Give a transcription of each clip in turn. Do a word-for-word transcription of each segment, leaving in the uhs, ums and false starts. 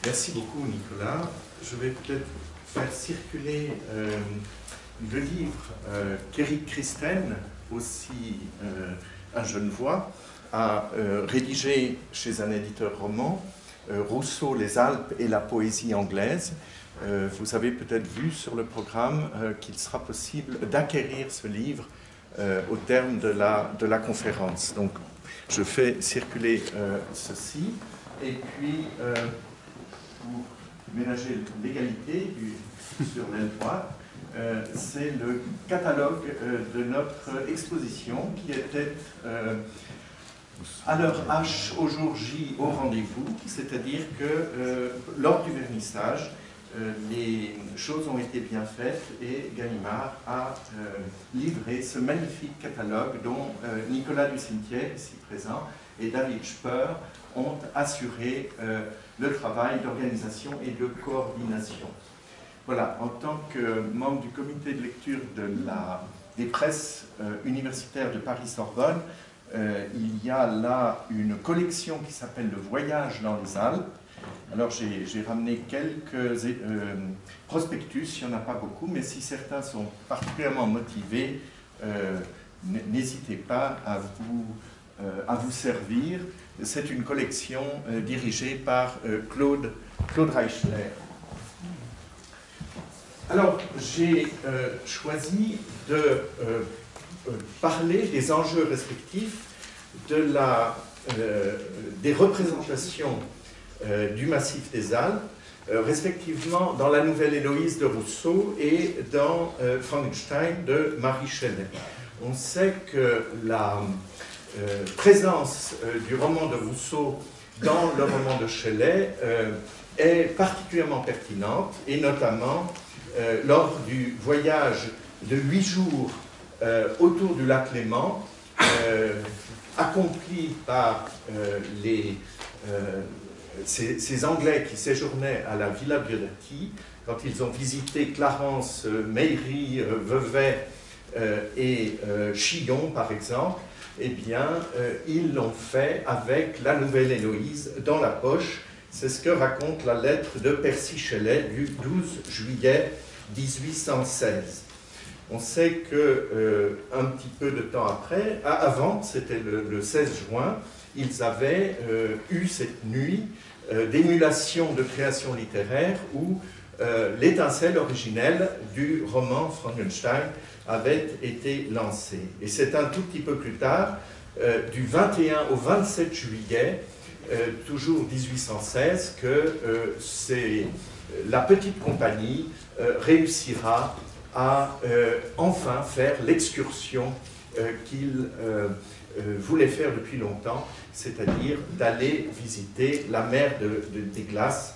Merci beaucoup, Nicolas. Je vais peut-être faire circuler euh, le livre euh, qu'Éric Christen, aussi euh, un Genevois, a euh, rédigé chez un éditeur roman, euh, Rousseau, les Alpes et la poésie anglaise. Euh, vous avez peut-être vu sur le programme euh, qu'il sera possible d'acquérir ce livre euh, au terme de la, de la conférence. Donc, je fais circuler euh, ceci, et puis, euh, pour ménager l'égalité sur l'aile droite, euh, c'est le catalogue euh, de notre exposition qui était euh, à l'heure H au jour J au rendez-vous, c'est-à-dire que euh, lors du vernissage, euh, les choses ont été bien faites et Gallimard a euh, livré ce magnifique catalogue dont euh, Nicolas Ducimetier, ici présent, et David Speur ont assuré euh, le travail d'organisation et de coordination. Voilà, en tant que membre du comité de lecture de la, des presses euh, universitaires de Paris-Sorbonne, euh, il y a là une collection qui s'appelle Le Voyage dans les Alpes. Alors j'ai ramené quelques euh, prospectus, il n'y en a pas beaucoup, mais si certains sont particulièrement motivés, euh, n'hésitez pas à vous, euh, à vous servir. C'est une collection euh, dirigée par euh, Claude, Claude Reichler. Alors, j'ai euh, choisi de euh, parler des enjeux respectifs de la, euh, des représentations euh, du massif des Alpes, euh, respectivement dans la Nouvelle Héloïse de Rousseau et dans euh, Frankenstein de Marie Shelley. On sait que la euh, présence euh, du roman de Rousseau dans le roman de Shelley euh, est particulièrement pertinente, et notamment euh, lors du voyage de huit jours euh, autour du lac Léman, euh, accompli par euh, les, euh, ces, ces Anglais qui séjournaient à la Villa Biodati, quand ils ont visité Clarence, euh, Méry, euh, Vevey euh, et euh, Chillon, par exemple, eh bien, euh, ils l'ont fait avec la Nouvelle Héloïse dans la poche. C'est ce que raconte la lettre de Percy Shelley du douze juillet mille huit cent seize. On sait que euh, un petit peu de temps après, avant, c'était le, le seize juin, ils avaient euh, eu cette nuit euh, d'émulation de création littéraire où euh, l'étincelle originelle du roman Frankenstein avait été lancée. Et c'est un tout petit peu plus tard, euh, du vingt et un au vingt-sept juillet, euh, toujours mille huit cent seize, que euh, c'est la petite compagnie euh, réussira à euh, enfin faire l'excursion euh, qu'il euh, euh, voulait faire depuis longtemps, c'est-à-dire d'aller visiter la mer de, de, des glaces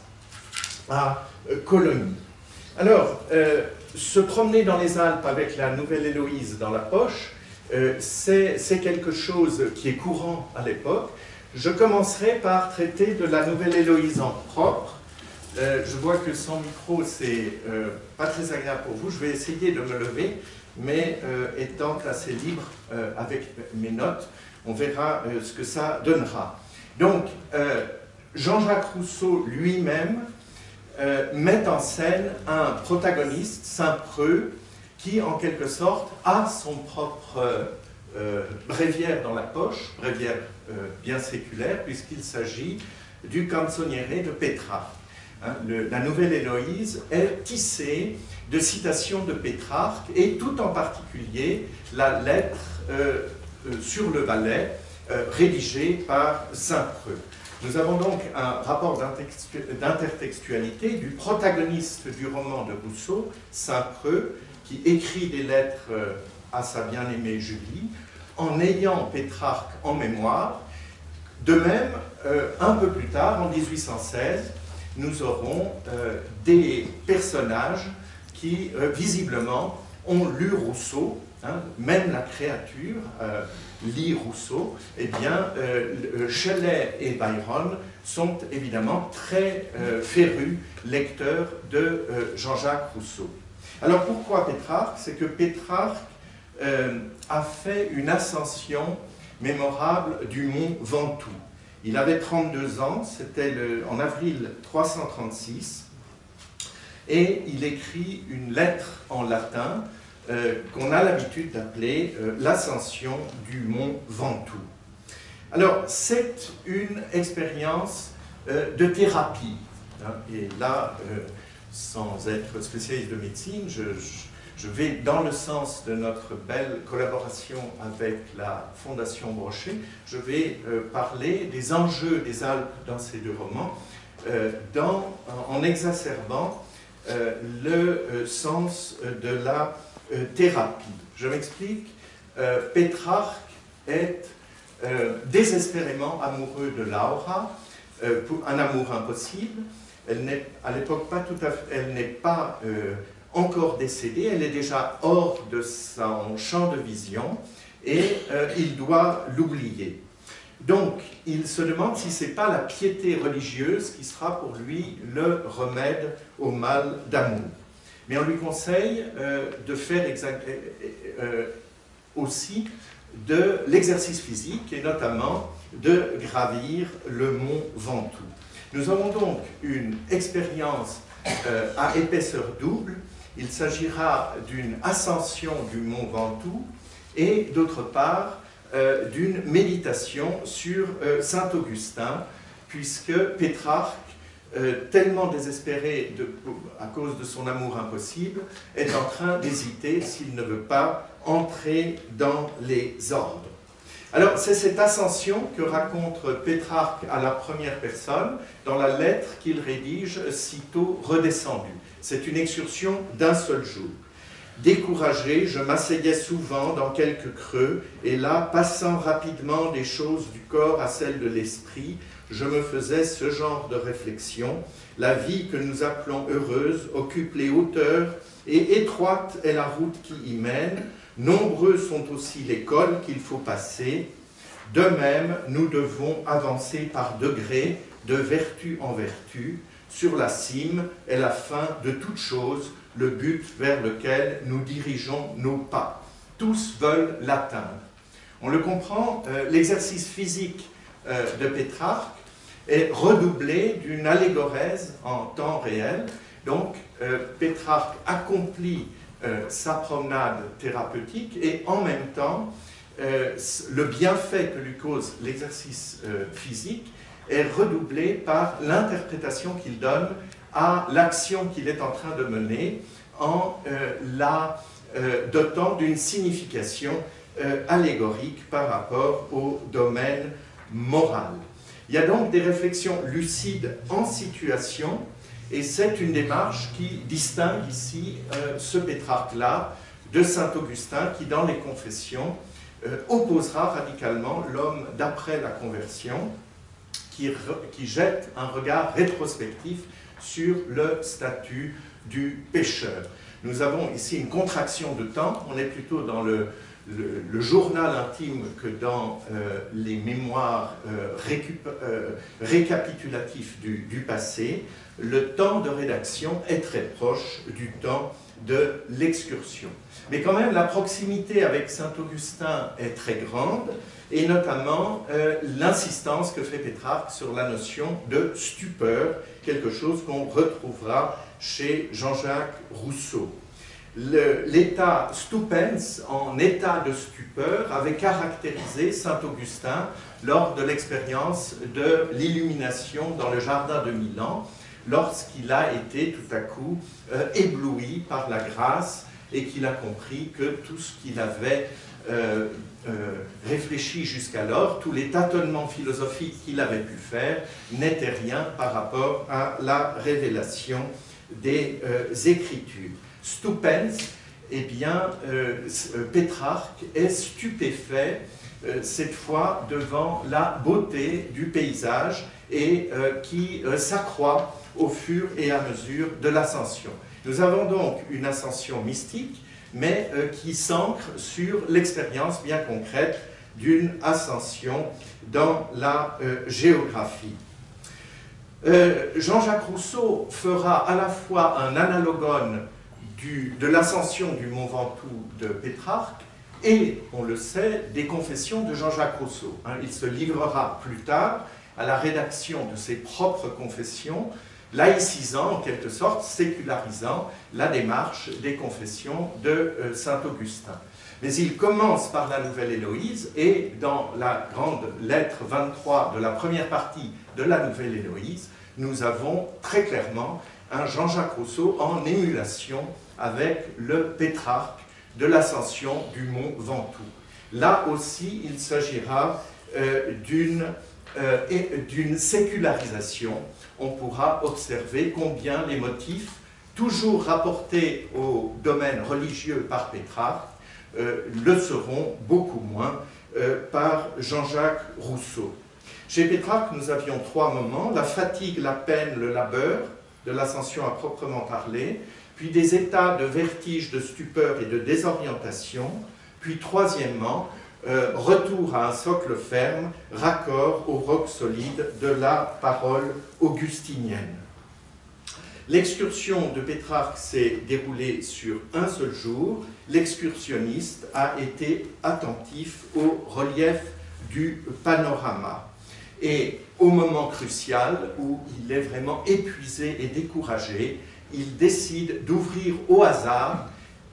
à euh, Colonie. Alors, euh, se promener dans les Alpes avec la Nouvelle Héloïse dans la poche, euh, c'est quelque chose qui est courant à l'époque. Je commencerai par traiter de la Nouvelle Héloïse en propre. Euh, je vois que sans micro, c'est euh, pas très agréable pour vous. Je vais essayer de me lever, mais euh, étant assez libre euh, avec mes notes, on verra euh, ce que ça donnera. Donc, euh, Jean-Jacques Rousseau lui-même euh, met en scène un protagoniste, Saint-Preux, qui, en quelque sorte, a son propre euh, bréviaire dans la poche, bréviaire euh, bien séculaire, puisqu'il s'agit du Canzoniere de Pétrarque. Hein, le, la Nouvelle Héloïse est tissée de citations de Pétrarque, et tout en particulier la lettre euh, euh, sur le Valais, euh, rédigée par Saint-Preux. Nous avons donc un rapport d'intertextualité du protagoniste du roman de Rousseau, Saint-Preux, qui écrit des lettres à sa bien-aimée Julie, en ayant Pétrarque en mémoire. De même, euh, un peu plus tard, en mille huit cent seize, nous aurons euh, des personnages qui, euh, visiblement, ont lu Rousseau, hein, même la créature euh, lit Rousseau. Eh bien, euh, Shelley et Byron sont évidemment très euh, férus lecteurs de euh, Jean-Jacques Rousseau. Alors, pourquoi Pétrarque? C'est que Pétrarque euh, a fait une ascension mémorable du mont Ventoux. Il avait trente-deux ans, c'était en avril trois cent trente-six, et il écrit une lettre en latin euh, qu'on a l'habitude d'appeler euh, l'ascension du mont Ventoux. Alors, c'est une expérience euh, de thérapie, hein, et là, euh, sans être spécialiste de médecine, je, je Je vais dans le sens de notre belle collaboration avec la Fondation Brochet. Je vais euh, parler des enjeux des Alpes dans ces deux romans, euh, dans, en exacerbant euh, le euh, sens de la euh, thérapie. Je m'explique. Euh, Pétrarque est euh, désespérément amoureux de Laura, euh, pour un amour impossible. Elle n'est à l'époque pas tout à fait, elle n'est pas euh, encore décédée, elle est déjà hors de son champ de vision et euh, il doit l'oublier. Donc, il se demande si ce n'est pas la piété religieuse qui sera pour lui le remède au mal d'amour. Mais on lui conseille euh, de faire euh, aussi de l'exercice physique et notamment de gravir le mont Ventoux. Nous avons donc une expérience euh, à épaisseur double. Il s'agira d'une ascension du mont Ventoux et d'autre part euh, d'une méditation sur euh, Saint-Augustin, puisque Pétrarque, euh, tellement désespéré de, à cause de son amour impossible, est en train d'hésiter s'il ne veut pas entrer dans les ordres. Alors, c'est cette ascension que raconte Pétrarque à la première personne dans la lettre qu'il rédige sitôt redescendu. C'est une excursion d'un seul jour. Découragé, je m'asseyais souvent dans quelques creux, et là, passant rapidement des choses du corps à celles de l'esprit, je me faisais ce genre de réflexion. La vie que nous appelons heureuse occupe les hauteurs, et étroite est la route qui y mène. Nombreux sont aussi les cols qu'il faut passer. De même, nous devons avancer par degrés, de vertu en vertu. Sur la cime est la fin de toute chose, le but vers lequel nous dirigeons nos pas. Tous veulent l'atteindre. On le comprend, euh, l'exercice physique euh, de Pétrarque est redoublé d'une allégorèse en temps réel. Donc, euh, Pétrarque accomplit euh, sa promenade thérapeutique et en même temps, euh, le bienfait que lui cause l'exercice euh, physique est redoublé par l'interprétation qu'il donne à l'action qu'il est en train de mener en euh, la euh, dotant d'une signification euh, allégorique par rapport au domaine moral. Il y a donc des réflexions lucides en situation et c'est une démarche qui distingue ici euh, ce Pétrarque-là de Saint-Augustin qui, dans les Confessions, euh, opposera radicalement l'homme d'après la conversion, Qui, qui jette un regard rétrospectif sur le statut du pécheur. Nous avons ici une contraction de temps, on est plutôt dans le, le, le journal intime que dans euh, les mémoires euh, récup, euh, récapitulatifs du, du passé. Le temps de rédaction est très proche du temps de l'excursion. Mais quand même, la proximité avec Saint-Augustin est très grande, et notamment euh, l'insistance que fait Pétrarque sur la notion de stupeur, quelque chose qu'on retrouvera chez Jean-Jacques Rousseau. L'état stupens, en état de stupeur, avait caractérisé Saint-Augustin lors de l'expérience de l'illumination dans le jardin de Milan, lorsqu'il a été tout à coup euh, ébloui par la grâce et qu'il a compris que tout ce qu'il avait euh, euh, réfléchi jusqu'alors, tous les tâtonnements philosophiques qu'il avait pu faire, n'étaient rien par rapport à la révélation des euh, Écritures. Stupens, eh bien, euh, Pétrarque est stupéfait, euh, cette fois, devant la beauté du paysage et euh, qui euh, s'accroît au fur et à mesure de l'ascension. Nous avons donc une ascension mystique, mais euh, qui s'ancre sur l'expérience bien concrète d'une ascension dans la euh, géographie. Euh, Jean-Jacques Rousseau fera à la fois un analogone du, de l'ascension du Mont Ventoux de Pétrarque et, on le sait, des confessions de Jean-Jacques Rousseau. Hein, il se livrera plus tard à la rédaction de ses propres confessions, laïcisant en quelque sorte, sécularisant la démarche des confessions de euh, saint Augustin. Mais il commence par la Nouvelle Héloïse, et dans la grande lettre vingt-trois de la première partie de la Nouvelle Héloïse, nous avons très clairement un Jean-Jacques Rousseau en émulation avec le Pétrarque de l'ascension du mont Ventoux. Là aussi, il s'agira euh, d'une euh, d'une sécularisation. On pourra observer combien les motifs, toujours rapportés au domaine religieux par Pétrarque, euh, le seront beaucoup moins euh, par Jean-Jacques Rousseau. Chez Pétrarque, nous avions trois moments: la fatigue, la peine, le labeur, de l'ascension à proprement parler, puis des états de vertige, de stupeur et de désorientation, puis troisièmement, euh, retour à un socle ferme, raccord au roc solide de la parole augustinienne. L'excursion de Pétrarque s'est déroulée sur un seul jour. L'excursionniste a été attentif au relief du panorama. Et au moment crucial où il est vraiment épuisé et découragé, il décide d'ouvrir au hasard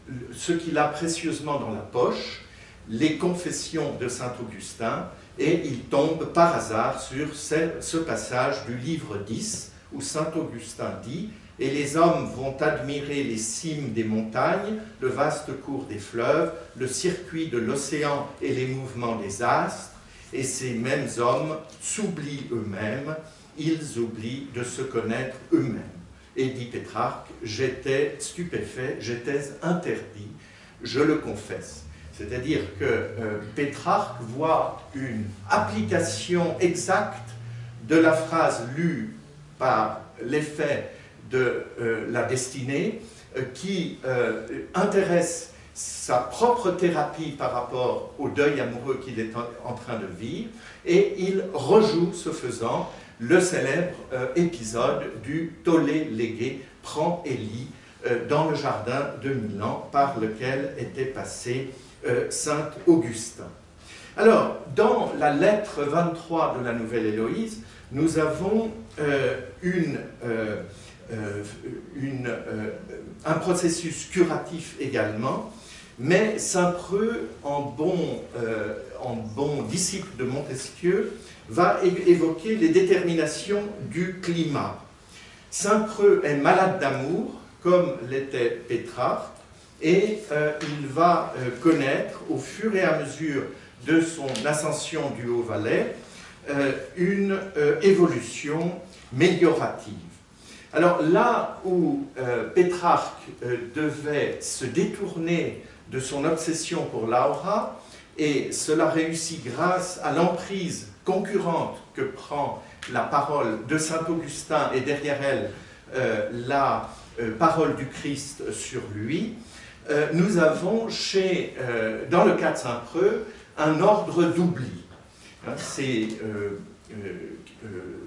ce qu'il a précieusement dans la poche, les confessions de saint Augustin, et il tombe par hasard sur ce, ce passage du livre dix où saint Augustin dit « Et les hommes vont admirer les cimes des montagnes, le vaste cours des fleuves, le circuit de l'océan et les mouvements des astres, et ces mêmes hommes s'oublient eux-mêmes, ils oublient de se connaître eux-mêmes. » Et dit Pétrarque, « J'étais stupéfait, j'étais interdit, je le confesse. » C'est-à-dire que euh, Pétrarque voit une application exacte de la phrase lue par l'effet de euh, la destinée euh, qui euh, intéresse sa propre thérapie par rapport au deuil amoureux qu'il est en, en train de vivre, et il rejoue, ce faisant, le célèbre euh, épisode du tollé légué prend et lit euh, dans le jardin de Milan par lequel était passé euh, saint Augustin. Alors, dans la lettre vingt-trois de la Nouvelle Héloïse, nous avons euh, une, euh, euh, une, euh, un processus curatif également, mais saint Preux, en bon, euh, en bon disciple de Montesquieu, va évoquer les déterminations du climat. Saint Preux est malade d'amour, comme l'était Pétrarque, et euh, il va euh, connaître, au fur et à mesure de son ascension du Haut-Valais, euh, une euh, évolution méliorative. Alors là où euh, Pétrarque euh, devait se détourner de son obsession pour l'aura, et cela réussit grâce à l'emprise concurrente que prend la parole de saint Augustin et derrière elle euh, la euh, parole du Christ sur lui, euh, nous avons chez, euh, dans le cas de saint Preux un ordre d'oubli. Hein, c'est euh, euh, euh,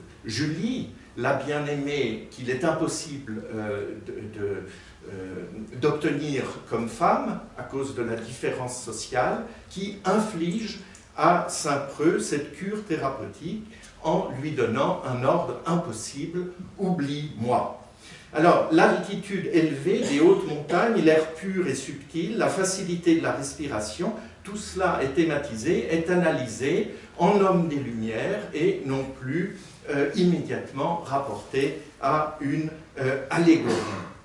Julie, la bien-aimée qu'il est impossible euh, de, de d'obtenir comme femme à cause de la différence sociale, qui inflige à saint Preux cette cure thérapeutique en lui donnant un ordre impossible, oublie-moi. Alors, l'altitude élevée des hautes montagnes, l'air pur et subtil, la facilité de la respiration, tout cela est thématisé, est analysé en homme des Lumières et non plus euh, immédiatement rapporté à une euh, allégorie.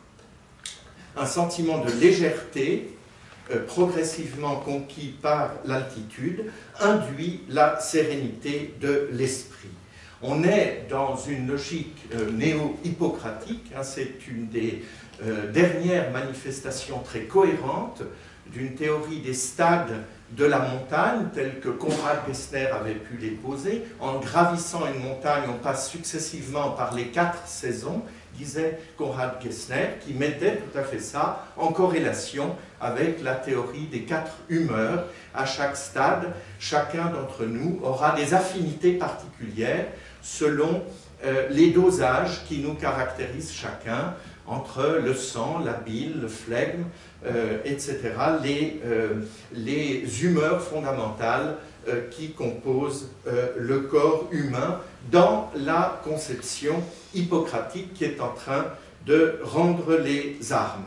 Un sentiment de légèreté, euh, progressivement conquis par l'altitude, induit la sérénité de l'esprit. On est dans une logique euh, néo-hippocratique, hein, c'est une des euh, dernières manifestations très cohérentes d'une théorie des stades de la montagne, telle que Conrad Gessner avait pu les poser. En gravissant une montagne, on passe successivement par les quatre saisons, disait Conrad Gessner, qui mettait tout à fait ça en corrélation avec la théorie des quatre humeurs. À chaque stade, chacun d'entre nous aura des affinités particulières selon euh, les dosages qui nous caractérisent chacun, entre le sang, la bile, le flegme, euh, et cetera, les, euh, les humeurs fondamentales euh, qui composent euh, le corps humain dans la conception hippocratique qui est en train de rendre les armes.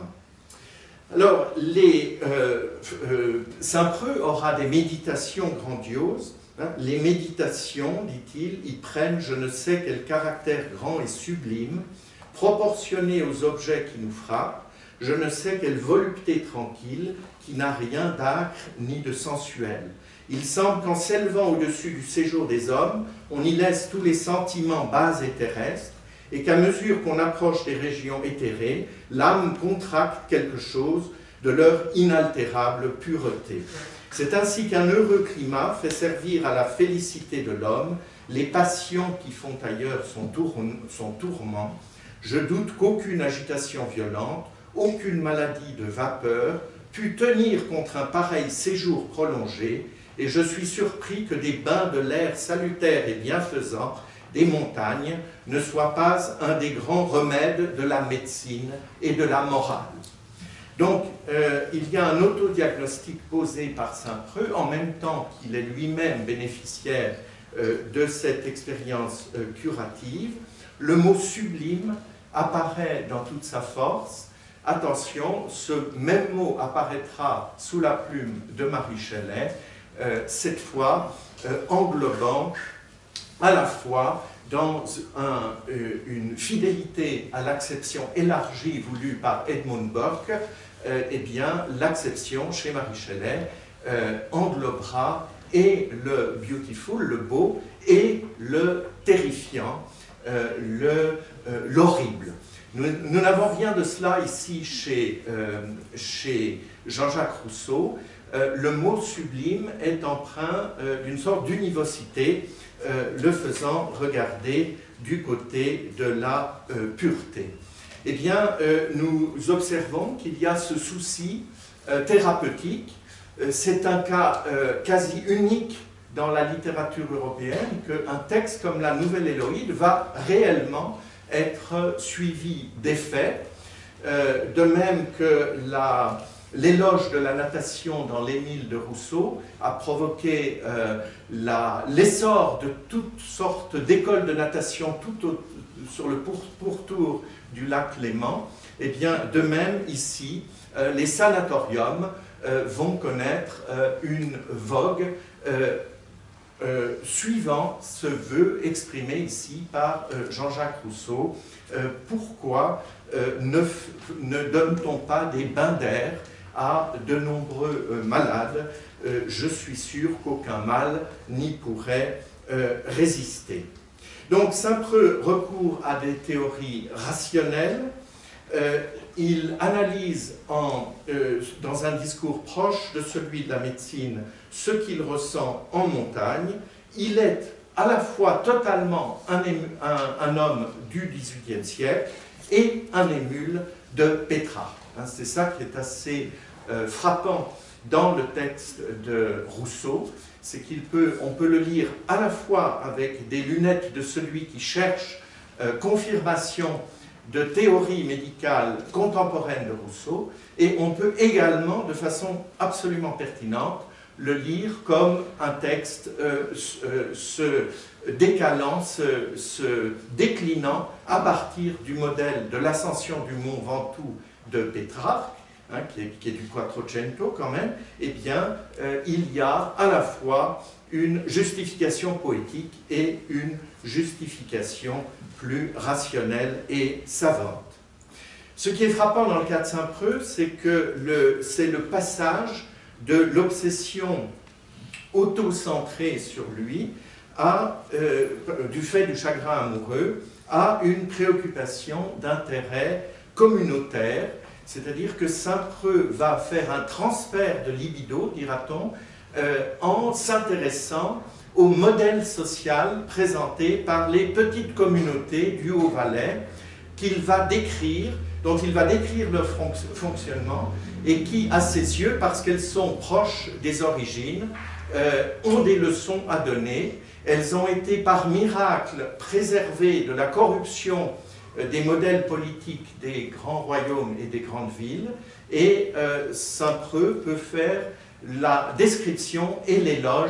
Alors, les, euh, euh, Saint Preux aura des méditations grandioses. Hein. Les méditations, dit-il, y prennent je ne sais quel caractère grand et sublime, proportionné aux objets qui nous frappent, je ne sais quelle volupté tranquille qui n'a rien d'âcre ni de sensuel. Il semble qu'en s'élevant au-dessus du séjour des hommes, on y laisse tous les sentiments bas et terrestres, et qu'à mesure qu'on approche des régions éthérées, l'âme contracte quelque chose de leur inaltérable pureté. C'est ainsi qu'un heureux climat fait servir à la félicité de l'homme les passions qui font ailleurs son, tour, son tourment. Je doute qu'aucune agitation violente, aucune maladie de vapeur pût tenir contre un pareil séjour prolongé, et je suis surpris que des bains de l'air salutaire et bienfaisant des montagnes ne soient pas un des grands remèdes de la médecine et de la morale. Donc, euh, il y a un autodiagnostic posé par Saint Preux, en même temps qu'il est lui-même bénéficiaire euh, de cette expérience euh, curative. Le mot sublime apparaît dans toute sa force. Attention, ce même mot apparaîtra sous la plume de Marie Shelley, euh, cette fois euh, englobant à la fois dans un, euh, une fidélité à l'acception élargie voulue par Edmund Burke, euh, eh bien, l'acception chez Marie Shelley euh, englobera et le beautiful, le beau, et le terrifiant, euh, le, euh, l'horrible. Nous n'avons rien de cela ici chez, euh, chez Jean-Jacques Rousseau. Euh, le mot sublime est empreint euh, d'une sorte d'univocité, euh, le faisant regarder du côté de la euh, pureté. Eh bien, euh, nous observons qu'il y a ce souci euh, thérapeutique. Euh, c'est un cas euh, quasi unique dans la littérature européenne qu'un texte comme la Nouvelle Héloïde va réellement être suivi d'effets, euh, de même que l'éloge de la natation dans l'Émile de Rousseau a provoqué euh, l'essor de toutes sortes d'écoles de natation tout au, sur le pour, pourtour du lac Léman. Et bien, de même, ici, euh, les sanatoriums euh, vont connaître euh, une vogue euh, Euh, suivant ce vœu exprimé ici par euh, Jean-Jacques Rousseau. Euh, pourquoi euh, ne, ne donne-t-on pas des bains d'air à de nombreux euh, malades? euh, Je suis sûr qu'aucun mal n'y pourrait euh, résister. Donc Saint-Preux recourt à des théories rationnelles. Euh, il analyse en, euh, dans un discours proche de celui de la médecine ce qu'il ressent en montagne. Il est à la fois totalement un, un, un homme du dix-huitième siècle et un émule de Pétrarque. Hein, c'est ça qui est assez euh, frappant dans le texte de Rousseau, c'est qu'il peut, on peut le lire à la fois avec des lunettes de celui qui cherche euh, confirmation de théorie médicale contemporaine de Rousseau, et on peut également, de façon absolument pertinente, le lire comme un texte euh, euh, se décalant, se, se déclinant à partir du modèle de l'ascension du mont Ventoux de Pétrarque, hein, qui, est, qui est du Quattrocento quand même. Eh bien, euh, il y a à la fois une justification poétique et une justification plus rationnelle et savante. Ce qui est frappant dans le cas de Saint-Preux, c'est que c'est le passage de l'obsession auto-centrée sur lui, à, euh, du fait du chagrin amoureux, à une préoccupation d'intérêt communautaire, c'est-à-dire que Saint-Preux va faire un transfert de libido, dira-t-on, euh, en s'intéressant au modèle social présenté par les petites communautés du Haut-Valais qu'il va décrire, dont il va décrire leur fonctionnement et qui, à ses yeux, parce qu'elles sont proches des origines, euh, ont des leçons à donner. Elles ont été par miracle préservées de la corruption euh, des modèles politiques des grands royaumes et des grandes villes, et euh, Saint-Preux peut faire la description et l'éloge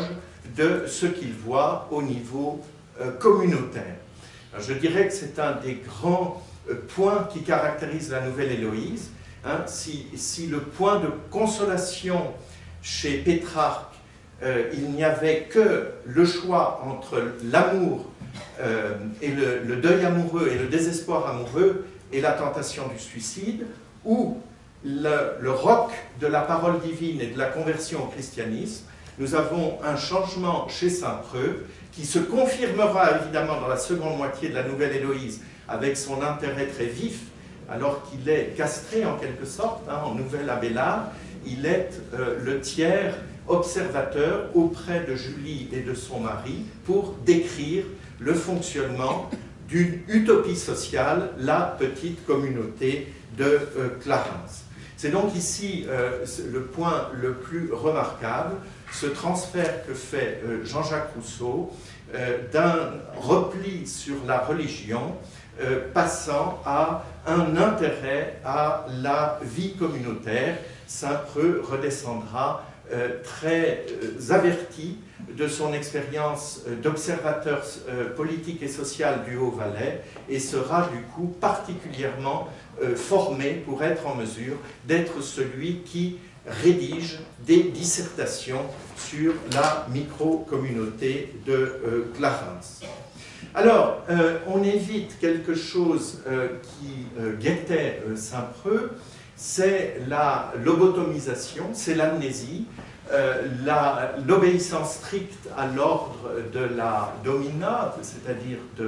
de ce qu'il voit au niveau euh, communautaire. Alors, je dirais que c'est un des grands euh, points qui caractérise la Nouvelle Héloïse. Hein, si, si le point de consolation chez Pétrarque, euh, il n'y avait que le choix entre l'amour euh, et le, le deuil amoureux et le désespoir amoureux et la tentation du suicide, ou le, le roc de la parole divine et de la conversion au christianisme, nous avons un changement chez Saint-Preux qui se confirmera évidemment dans la seconde moitié de la Nouvelle Héloïse avec son intérêt très vif, alors qu'il est castré en quelque sorte, hein, en nouvel Abélard. Il est euh, le tiers observateur auprès de Julie et de son mari pour décrire le fonctionnement d'une utopie sociale, la petite communauté de euh, Clarens. C'est donc ici euh, le point le plus remarquable, ce transfert que fait euh, Jean-Jacques Rousseau euh, d'un repli sur la religion euh, passant à un intérêt à la vie communautaire. Saint-Preux redescendra euh, très euh, averti de son expérience euh, d'observateur euh, politique et social du Haut-Valais et sera du coup particulièrement euh, formé pour être en mesure d'être celui qui rédige des dissertations sur la micro-communauté de euh, Clarens. Alors, euh, on évite quelque chose euh, qui euh, guettait euh, Saint-Preux, c'est la lobotomisation, c'est l'amnésie, euh, l'obéissance stricte à l'ordre de la domina, c'est-à-dire de,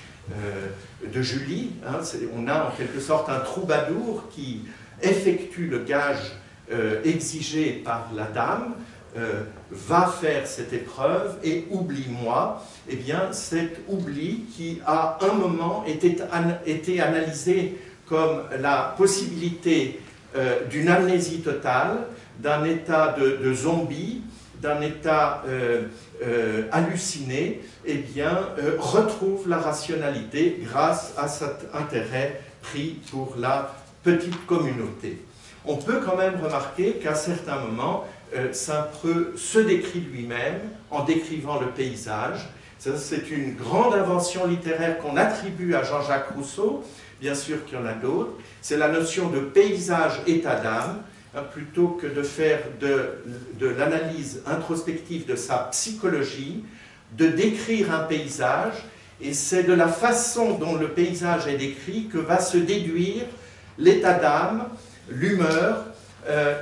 euh, de Julie. Hein, on a en quelque sorte un troubadour qui effectue le gage euh, exigé par la dame, euh, va faire cette épreuve et oublie-moi. Eh bien, cet oubli qui, à un moment, était, an était analysé comme la possibilité euh, d'une amnésie totale, d'un état de, de zombie, d'un état euh, euh, halluciné, eh bien, euh, retrouve la rationalité grâce à cet intérêt pris pour la petite communauté. On peut quand même remarquer qu'à certains moments, euh, Saint-Preux se décrit lui-même en décrivant le paysage. C'est une grande invention littéraire qu'on attribue à Jean-Jacques Rousseau, bien sûr qu'il y en a d'autres. C'est la notion de paysage état d'âme, hein, plutôt que de faire de, de l'analyse introspective de sa psychologie, de décrire un paysage, et c'est de la façon dont le paysage est décrit que va se déduire l'état d'âme, l'humeur, euh,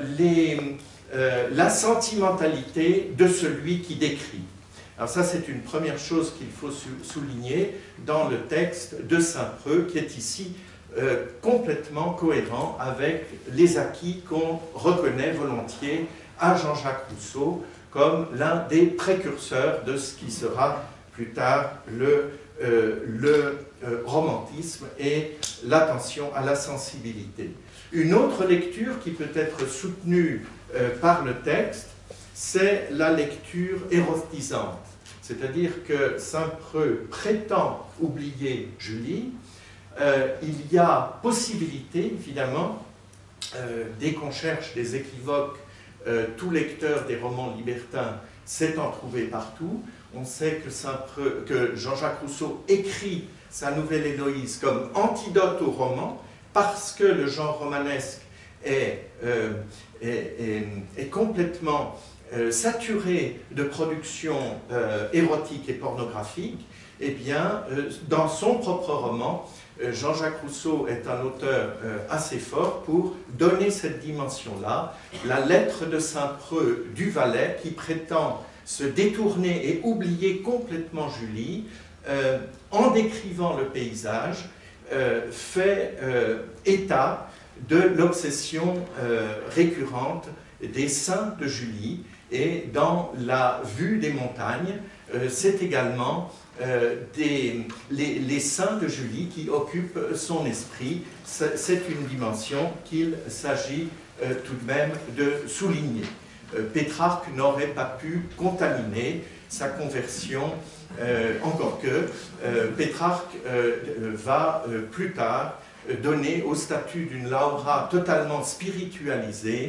euh, la sentimentalité de celui qui décrit. Alors ça, c'est une première chose qu'il faut souligner dans le texte de Saint-Preux, qui est ici euh, complètement cohérent avec les acquis qu'on reconnaît volontiers à Jean-Jacques Rousseau comme l'un des précurseurs de ce qui sera plus tard le, euh, le euh, romantisme et l'attention à la sensibilité. Une autre lecture qui peut être soutenue euh, par le texte, c'est la lecture érotisante. C'est-à-dire que Saint-Preux prétend oublier Julie. Euh, il y a possibilité, évidemment, euh, dès qu'on cherche des équivoques, euh, tout lecteur des romans libertins s'est en trouvé partout. On sait que, Saint-Preux, que Jean-Jacques Rousseau écrit sa Nouvelle Héloïse comme antidote au roman, parce que le genre romanesque est, euh, est, est, est complètement euh, saturé de productions euh, érotiques et pornographiques. Eh bien, euh, dans son propre roman, euh, Jean-Jacques Rousseau est un auteur euh, assez fort pour donner cette dimension-là. La lettre de Saint-Preux du Valais, qui prétend se détourner et oublier complètement Julie, euh, en décrivant le paysage, euh, fait euh, état de l'obsession euh, récurrente des seins de Julie, et dans la vue des montagnes, euh, c'est également euh, des, les, les seins de Julie qui occupent son esprit. C'est une dimension qu'il s'agit euh, tout de même de souligner. Euh, Pétrarque n'aurait pas pu contaminer sa conversion, euh, encore que euh, Pétrarque euh, va euh, plus tard donner au statut d'une Laura totalement spiritualisée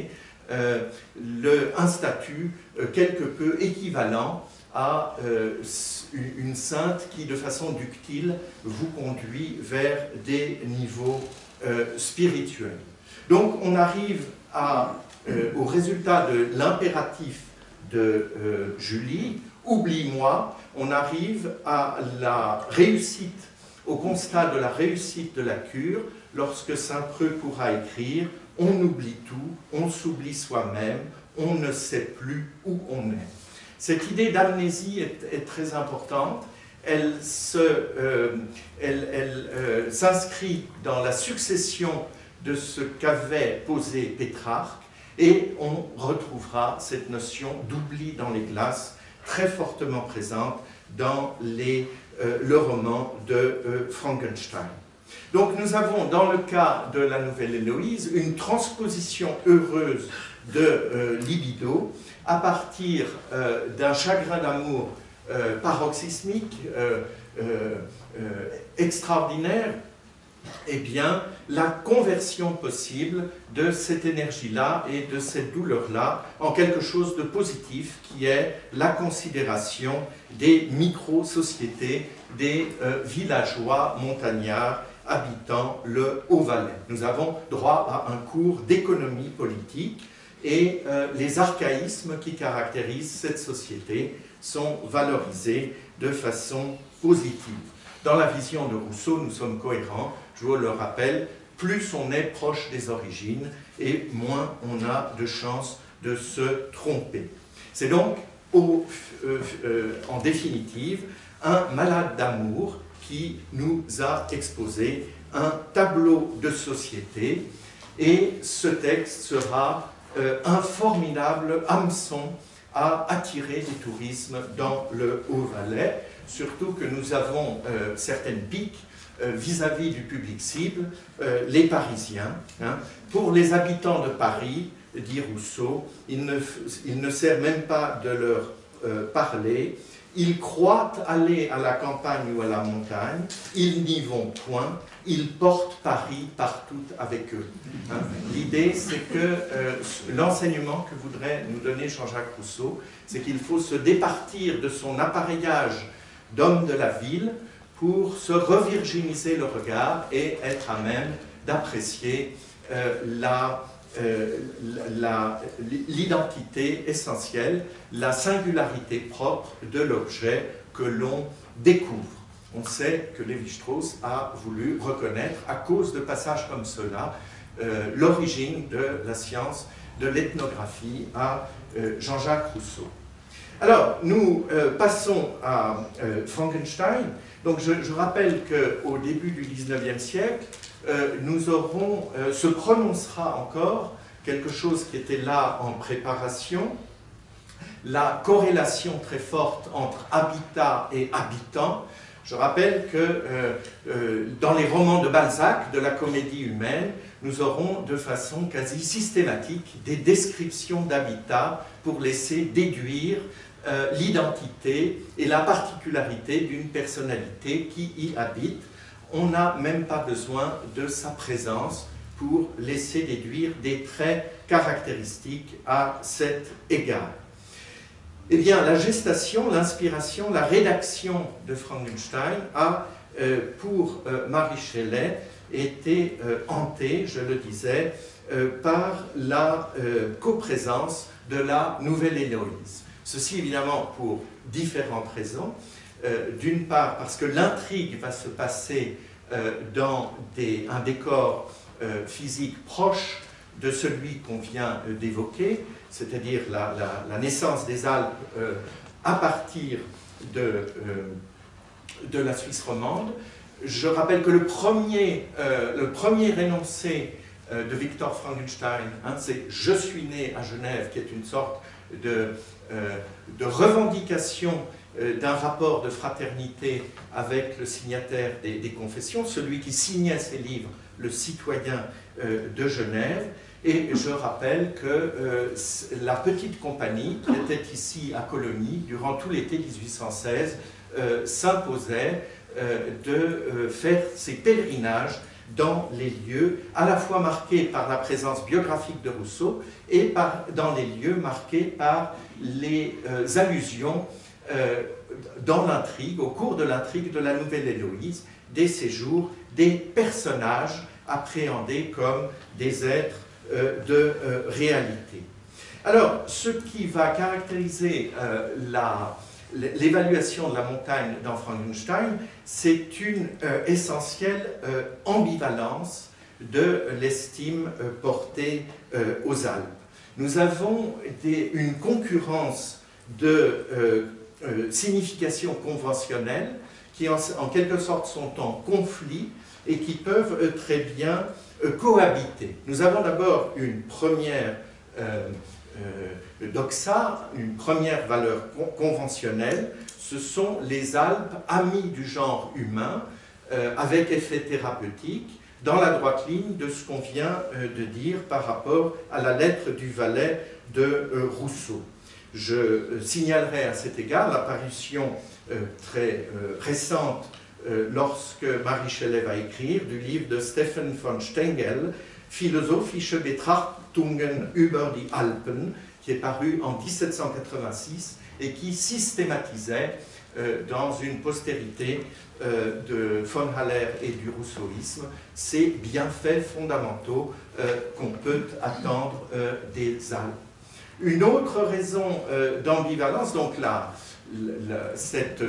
euh, le, un statut euh, quelque peu équivalent à euh, une sainte qui, de façon ductile, vous conduit vers des niveaux euh, spirituels. Donc on arrive à, euh, au résultat de l'impératif de euh, Julie, oublie-moi, on arrive à la réussite, au constat de la réussite de la cure, lorsque saint Preux pourra écrire « On oublie tout, on s'oublie soi-même, on ne sait plus où on est ». Cette idée d'amnésie est, est très importante. Elle euh, euh, s'inscrit dans la succession de ce qu'avait posé Pétrarque, et on retrouvera cette notion d'oubli dans les glaces très fortement présente dans les, euh, le roman de euh, Frankenstein. Donc nous avons dans le cas de la nouvelle Héloïse une transposition heureuse de euh, libido à partir euh, d'un chagrin d'amour euh, paroxysmique, euh, euh, euh, extraordinaire, eh bien, la conversion possible de cette énergie-là et de cette douleur-là en quelque chose de positif qui est la considération des micro-sociétés, des euh, villageois montagnards habitant le Haut-Valais. Nous avons droit à un cours d'économie politique et euh, les archaïsmes qui caractérisent cette société sont valorisés de façon positive. Dans la vision de Rousseau, nous sommes cohérents, je vous le rappelle, plus on est proche des origines et moins on a de chances de se tromper. C'est donc, au, euh, euh, en définitive, un malade d'amour qui nous a exposé un tableau de société, et ce texte sera euh, un formidable hameçon à attirer des tourismes dans le Haut-Valais, surtout que nous avons euh, certaines piques vis-à-vis du public cible, euh, les Parisiens. Hein. Pour les habitants de Paris, dit Rousseau, il ne, il ne sert même pas de leur euh, parler. Ils croient aller à la campagne ou à la montagne, ils n'y vont point, ils portent Paris partout avec eux. Hein. L'idée, c'est que euh, l'enseignement que voudrait nous donner Jean-Jacques Rousseau, c'est qu'il faut se départir de son appareillage d'homme de la ville pour se revirginiser le regard et être à même d'apprécier euh, la, euh, l'identité essentielle, la singularité propre de l'objet que l'on découvre. On sait que Lévi-Strauss a voulu reconnaître, à cause de passages comme cela, euh, l'origine de la science de l'ethnographie à euh, Jean-Jacques Rousseau. Alors, nous euh, passons à euh, Frankenstein. Donc, je, je rappelle qu'au début du dix-neuvième siècle, euh, nous aurons, euh, se prononcera encore quelque chose qui était là en préparation, la corrélation très forte entre habitat et habitant. Je rappelle que euh, euh, dans les romans de Balzac, de la comédie humaine, nous aurons de façon quasi systématique des descriptions d'habitat pour laisser déduire euh, l'identité et la particularité d'une personnalité qui y habite. On n'a même pas besoin de sa présence pour laisser déduire des traits caractéristiques à cet égard. Eh bien, la gestation, l'inspiration, la rédaction de Frankenstein a, euh, pour euh, Mary Shelley, été euh, hantée, je le disais, euh, par la euh, coprésence de la nouvelle Héloïse. Ceci, évidemment, pour différentes raisons. Euh, D'une part, parce que l'intrigue va se passer euh, dans des, un décor euh, physique proche de celui qu'on vient euh, d'évoquer, c'est-à-dire la, la, la naissance des Alpes euh, à partir de, euh, de la Suisse romande. Je rappelle que le premier, euh, le premier énoncé euh, de Victor Frankenstein, hein, c'est « Je suis né à Genève », qui est une sorte de, euh, de revendication euh, d'un rapport de fraternité avec le signataire des, des confessions, celui qui signait ses livres, le citoyen euh, de Genève. Et je rappelle que euh, la petite compagnie qui était ici à Colonie durant tout l'été mille huit cent seize euh, s'imposait euh, de euh, faire ses pèlerinages dans les lieux à la fois marqués par la présence biographique de Rousseau et par, dans les lieux marqués par les euh, allusions euh, dans l'intrigue, au cours de l'intrigue de la Nouvelle Héloïse, des séjours, des personnages appréhendés comme des êtres euh, de euh, réalité. Alors, ce qui va caractériser euh, la... l'évaluation de la montagne dans Frankenstein, c'est une euh, essentielle euh, ambivalence de l'estime euh, portée euh, aux Alpes. Nous avons des, une concurrence de euh, euh, significations conventionnelles qui en, en quelque sorte sont en conflit et qui peuvent euh, très bien euh, cohabiter. Nous avons d'abord une première euh, Euh, doxa, une première valeur conventionnelle, ce sont les Alpes, amis du genre humain, euh, avec effet thérapeutique, dans la droite ligne de ce qu'on vient euh, de dire par rapport à la lettre du valet de euh, Rousseau. Je euh, signalerai à cet égard l'apparition euh, très euh, récente, euh, lorsque Marie Shelley va écrire, du livre de Stephen von Stengel, Philosophische Betrachtungen über die Alpen, qui est paru en mille sept cent quatre-vingt-six et qui systématisait euh, dans une postérité euh, de von Haller et du rousseauisme ces bienfaits fondamentaux euh, qu'on peut attendre euh, des Alpes. Une autre raison euh, d'ambivalence, donc là, la, cette,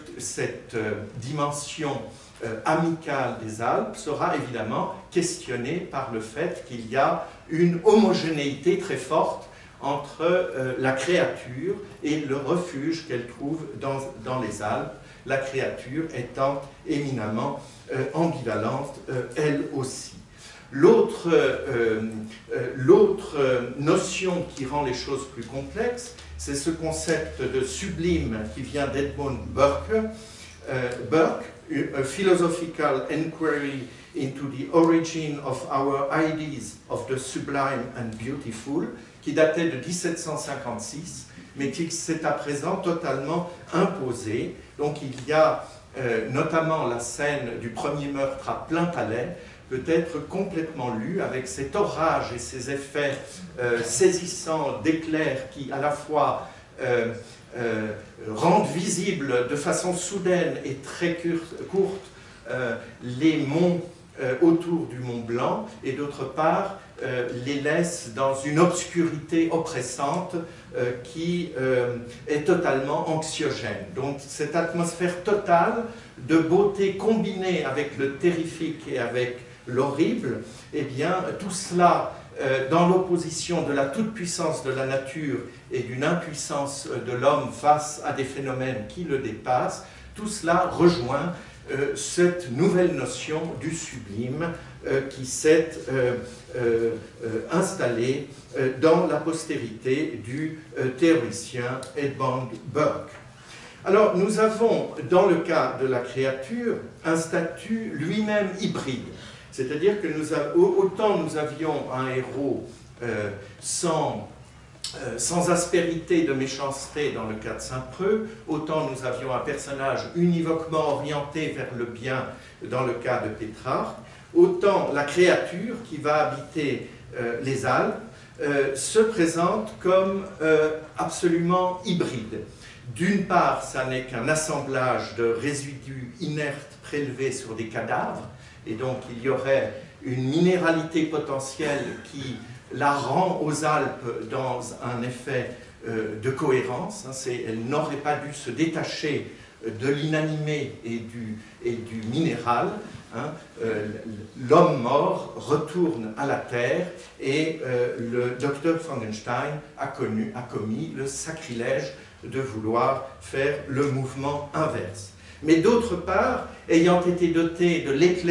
cette euh, dimension Euh, amicale des Alpes sera évidemment questionnée par le fait qu'il y a une homogénéité très forte entre euh, la créature et le refuge qu'elle trouve dans, dans les Alpes, la créature étant éminemment euh, ambivalente euh, elle aussi. L'autre euh, euh, l'autre notion qui rend les choses plus complexes, c'est ce concept de sublime qui vient d'Edmund Burke, euh, Burke, A Philosophical Inquiry into the Origin of Our Ideas of the Sublime and Beautiful, qui datait de mille sept cent cinquante-six, mais qui s'est à présent totalement imposé. Donc il y a euh, notamment la scène du premier meurtre à plein palais, peut être complètement lue avec cet orage et ces effets euh, saisissants d'éclairs qui à la fois euh, Euh, rendent visibles de façon soudaine et très courte euh, les monts euh, autour du Mont Blanc et d'autre part euh, les laissent dans une obscurité oppressante euh, qui euh, est totalement anxiogène. Donc cette atmosphère totale de beauté combinée avec le terrifique et avec l'horrible, eh bien tout cela euh, dans l'opposition de la toute-puissance de la nature et d'une impuissance de l'homme face à des phénomènes qui le dépassent, tout cela rejoint euh, cette nouvelle notion du sublime euh, qui s'est euh, euh, euh, installée euh, dans la postérité du euh, théoricien Edmund Burke. Alors, nous avons, dans le cas de la créature, un statut lui-même hybride. C'est-à-dire que nous a, autant nous avions un héros euh, sans, euh, sans aspérité de méchanceté dans le cas de Saint-Preux, autant nous avions un personnage univoquement orienté vers le bien dans le cas de Pétrarque, autant la créature qui va habiter euh, les Alpes euh, se présente comme euh, absolument hybride. D'une part, ça n'est qu'un assemblage de résidus inertes prélevés sur des cadavres, et donc il y aurait une minéralité potentielle qui la rend aux Alpes dans un effet euh, de cohérence. Elle n'aurait pas dû se détacher de l'inanimé et du, et du minéral. Hein. Euh, L'homme mort retourne à la terre et euh, le docteur Frankenstein a, connu, a commis le sacrilège de vouloir faire le mouvement inverse. Mais d'autre part, ayant été doté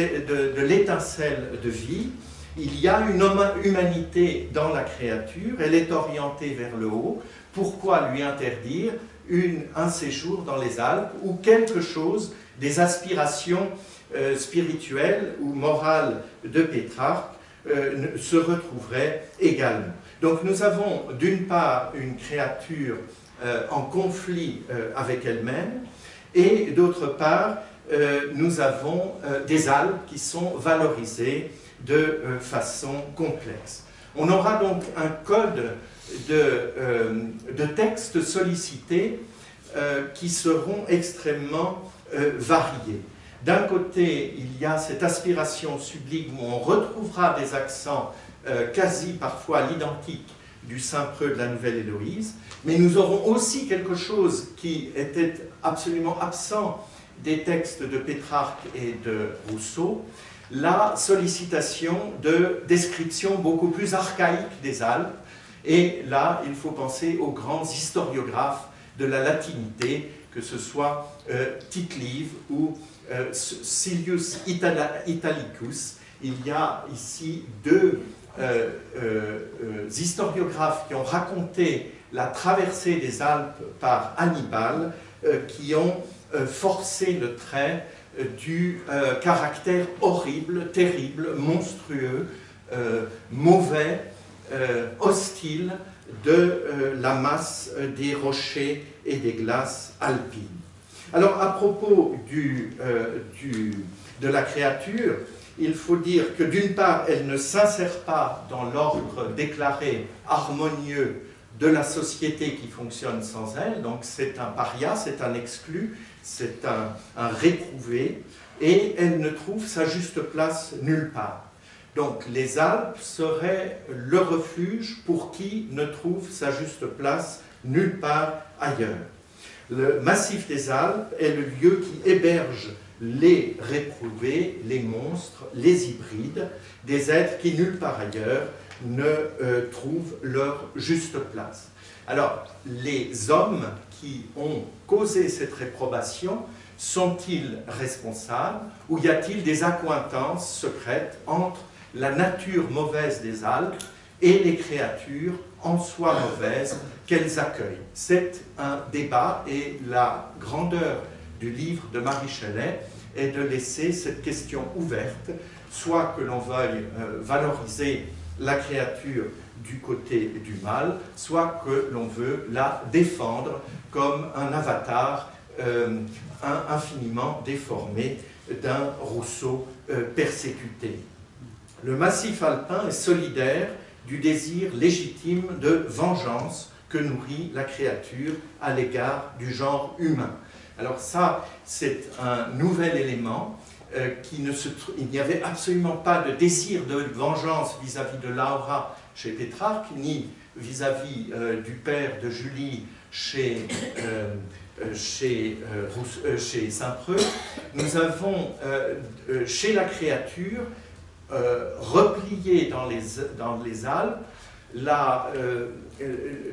de l'étincelle de vie, il y a une humanité dans la créature, elle est orientée vers le haut. Pourquoi lui interdire une, un séjour dans les Alpes où quelque chose des aspirations euh, spirituelles ou morales de Pétrarque euh, se retrouverait également? Donc nous avons d'une part une créature euh, en conflit euh, avec elle-même, et d'autre part, euh, nous avons euh, des Alpes qui sont valorisées de euh, façon complexe. On aura donc un code de, euh, de textes sollicités euh, qui seront extrêmement euh, variés. D'un côté, il y a cette aspiration sublime où on retrouvera des accents euh, quasi parfois à l'identique du Saint-Preux de la Nouvelle-Héloïse, mais nous aurons aussi quelque chose qui était absolument absent des textes de Pétrarque et de Rousseau, la sollicitation de descriptions beaucoup plus archaïques des Alpes, et là, il faut penser aux grands historiographes de la latinité, que ce soit euh, Tite-Live ou euh, Silius Italicus. Il y a ici deux euh, euh, euh, historiographes qui ont raconté la traversée des Alpes par Hannibal, euh, qui ont euh, forcé le trait euh, du euh, caractère horrible, terrible, monstrueux, euh, mauvais, euh, hostile de euh, la masse euh, des rochers et des glaces alpines. Alors, à propos du, euh, du, de la créature, il faut dire que d'une part, elle ne s'insère pas dans l'ordre déclaré harmonieux de la société qui fonctionne sans elle, donc c'est un paria, c'est un exclu, c'est un, un réprouvé, et elle ne trouve sa juste place nulle part. Donc les Alpes seraient le refuge pour qui ne trouve sa juste place nulle part ailleurs. Le massif des Alpes est le lieu qui héberge les réprouvés, les monstres, les hybrides, des êtres qui nulle part ailleurs ne euh, trouvent leur juste place. Alors, les hommes qui ont causé cette réprobation, sont-ils responsables ou y a-t-il des accointances secrètes entre la nature mauvaise des Alpes et les créatures en soi mauvaises qu'elles accueillent? C'est un débat et la grandeur du livre de Marie Shelley est de laisser cette question ouverte, soit que l'on veuille euh, valoriser la créature du côté du mal, soit que l'on veut la défendre comme un avatar euh, un, infiniment déformé d'un Rousseau euh, persécuté. Le massif alpin est solidaire du désir légitime de vengeance que nourrit la créature à l'égard du genre humain. Alors ça, c'est un nouvel élément. Euh, qui ne se, il n'y avait absolument pas de désir de vengeance vis-à-vis de Laura chez Pétrarque, ni vis-à-vis euh, du père de Julie chez, euh, chez, euh, euh, chez Saint-Preux. Nous avons euh, euh, chez la créature euh, replié dans les, dans les Alpes la, euh, euh,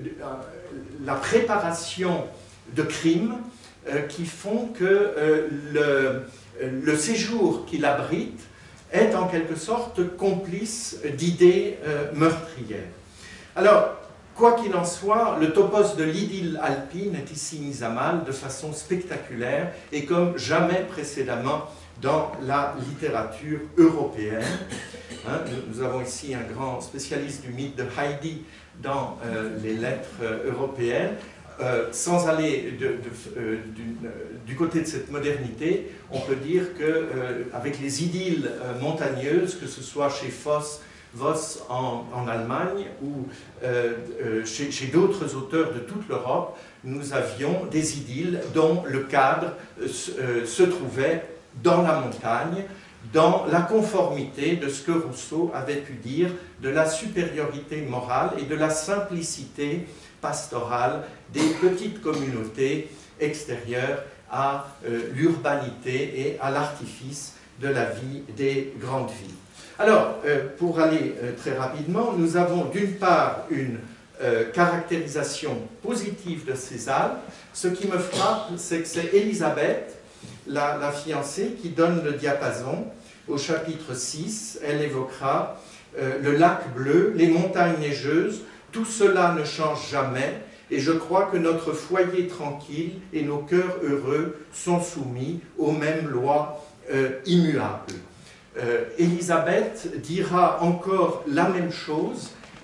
la préparation de crimes euh, qui font que euh, le le séjour qu'il abrite est en quelque sorte complice d'idées euh, meurtrières. Alors, quoi qu'il en soit, le topos de l'idylle alpine est ici mis à mal de façon spectaculaire et comme jamais précédemment dans la littérature européenne. Hein, nous, nous avons ici un grand spécialiste du mythe de Heidi dans euh, les lettres euh, européennes. Euh, sans aller de, de, euh, du, euh, du côté de cette modernité, on peut dire qu'avec euh, les idylles euh, montagneuses, que ce soit chez Voss, Voss en, en Allemagne ou euh, euh, chez, chez d'autres auteurs de toute l'Europe, nous avions des idylles dont le cadre euh, euh, se trouvait dans la montagne, dans la conformité de ce que Rousseau avait pu dire de la supériorité morale et de la simplicité pastorale des petites communautés extérieures à euh, l'urbanité et à l'artifice de la vie des grandes villes. Alors, euh, pour aller euh, très rapidement, nous avons d'une part une euh, caractérisation positive de ces Alpes. Ce qui me frappe, c'est que c'est Élisabeth, la, la fiancée, qui donne le diapason. Au chapitre six, elle évoquera euh, le lac bleu, les montagnes neigeuses. Tout cela ne change jamais, et je crois que notre foyer tranquille et nos cœurs heureux sont soumis aux mêmes lois euh, immuables. Euh, Élisabeth dira encore la même chose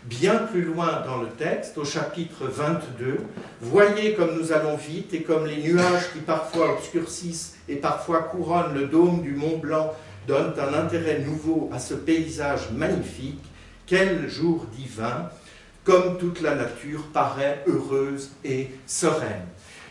bien plus loin dans le texte, au chapitre vingt-deux, « Voyez comme nous allons vite, et comme les nuages qui parfois obscurcissent et parfois couronnent le dôme du Mont Blanc donnent un intérêt nouveau à ce paysage magnifique, quel jour divin, comme toute la nature paraît heureuse et sereine. »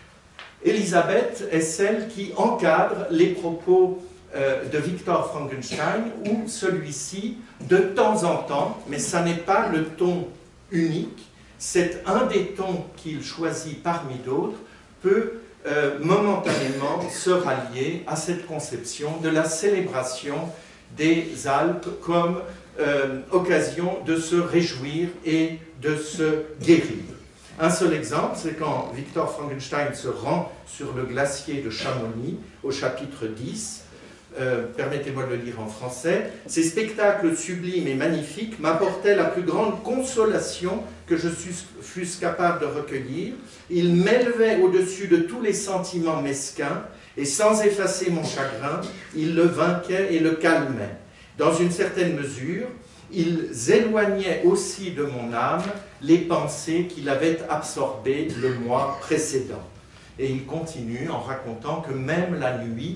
Élisabeth est celle qui encadre les propos euh, de Victor Frankenstein, où celui-ci, de temps en temps, mais ça n'est pas le ton unique, c'est un des tons qu'il choisit parmi d'autres, peut euh, momentanément se rallier à cette conception de la célébration des Alpes comme euh, occasion de se réjouir et de se guérir. Un seul exemple, c'est quand Victor Frankenstein se rend sur le glacier de Chamonix, au chapitre dix, euh, permettez-moi de le lire en français, « Ces spectacles sublimes et magnifiques m'apportaient la plus grande consolation que je fusse capable de recueillir. Ils m'élevaient au-dessus de tous les sentiments mesquins, et sans effacer mon chagrin, ils le vainquaient et le calmaient. Dans une certaine mesure, ils éloignaient aussi de mon âme les pensées qu'il avait absorbées le mois précédent. » Et il continue en racontant que même la nuit,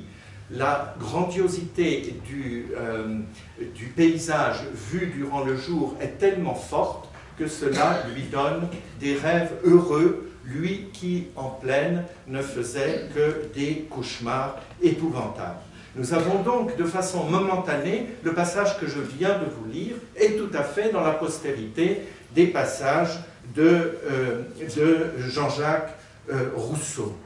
la grandiosité du, euh, du paysage vu durant le jour est tellement forte que cela lui donne des rêves heureux, lui qui, en pleine, ne faisait que des cauchemars épouvantables. Nous avons donc, de façon momentanée, le passage que je viens de vous lire est tout à fait dans la postérité des passages de, euh, de Jean-Jacques euh, Rousseau.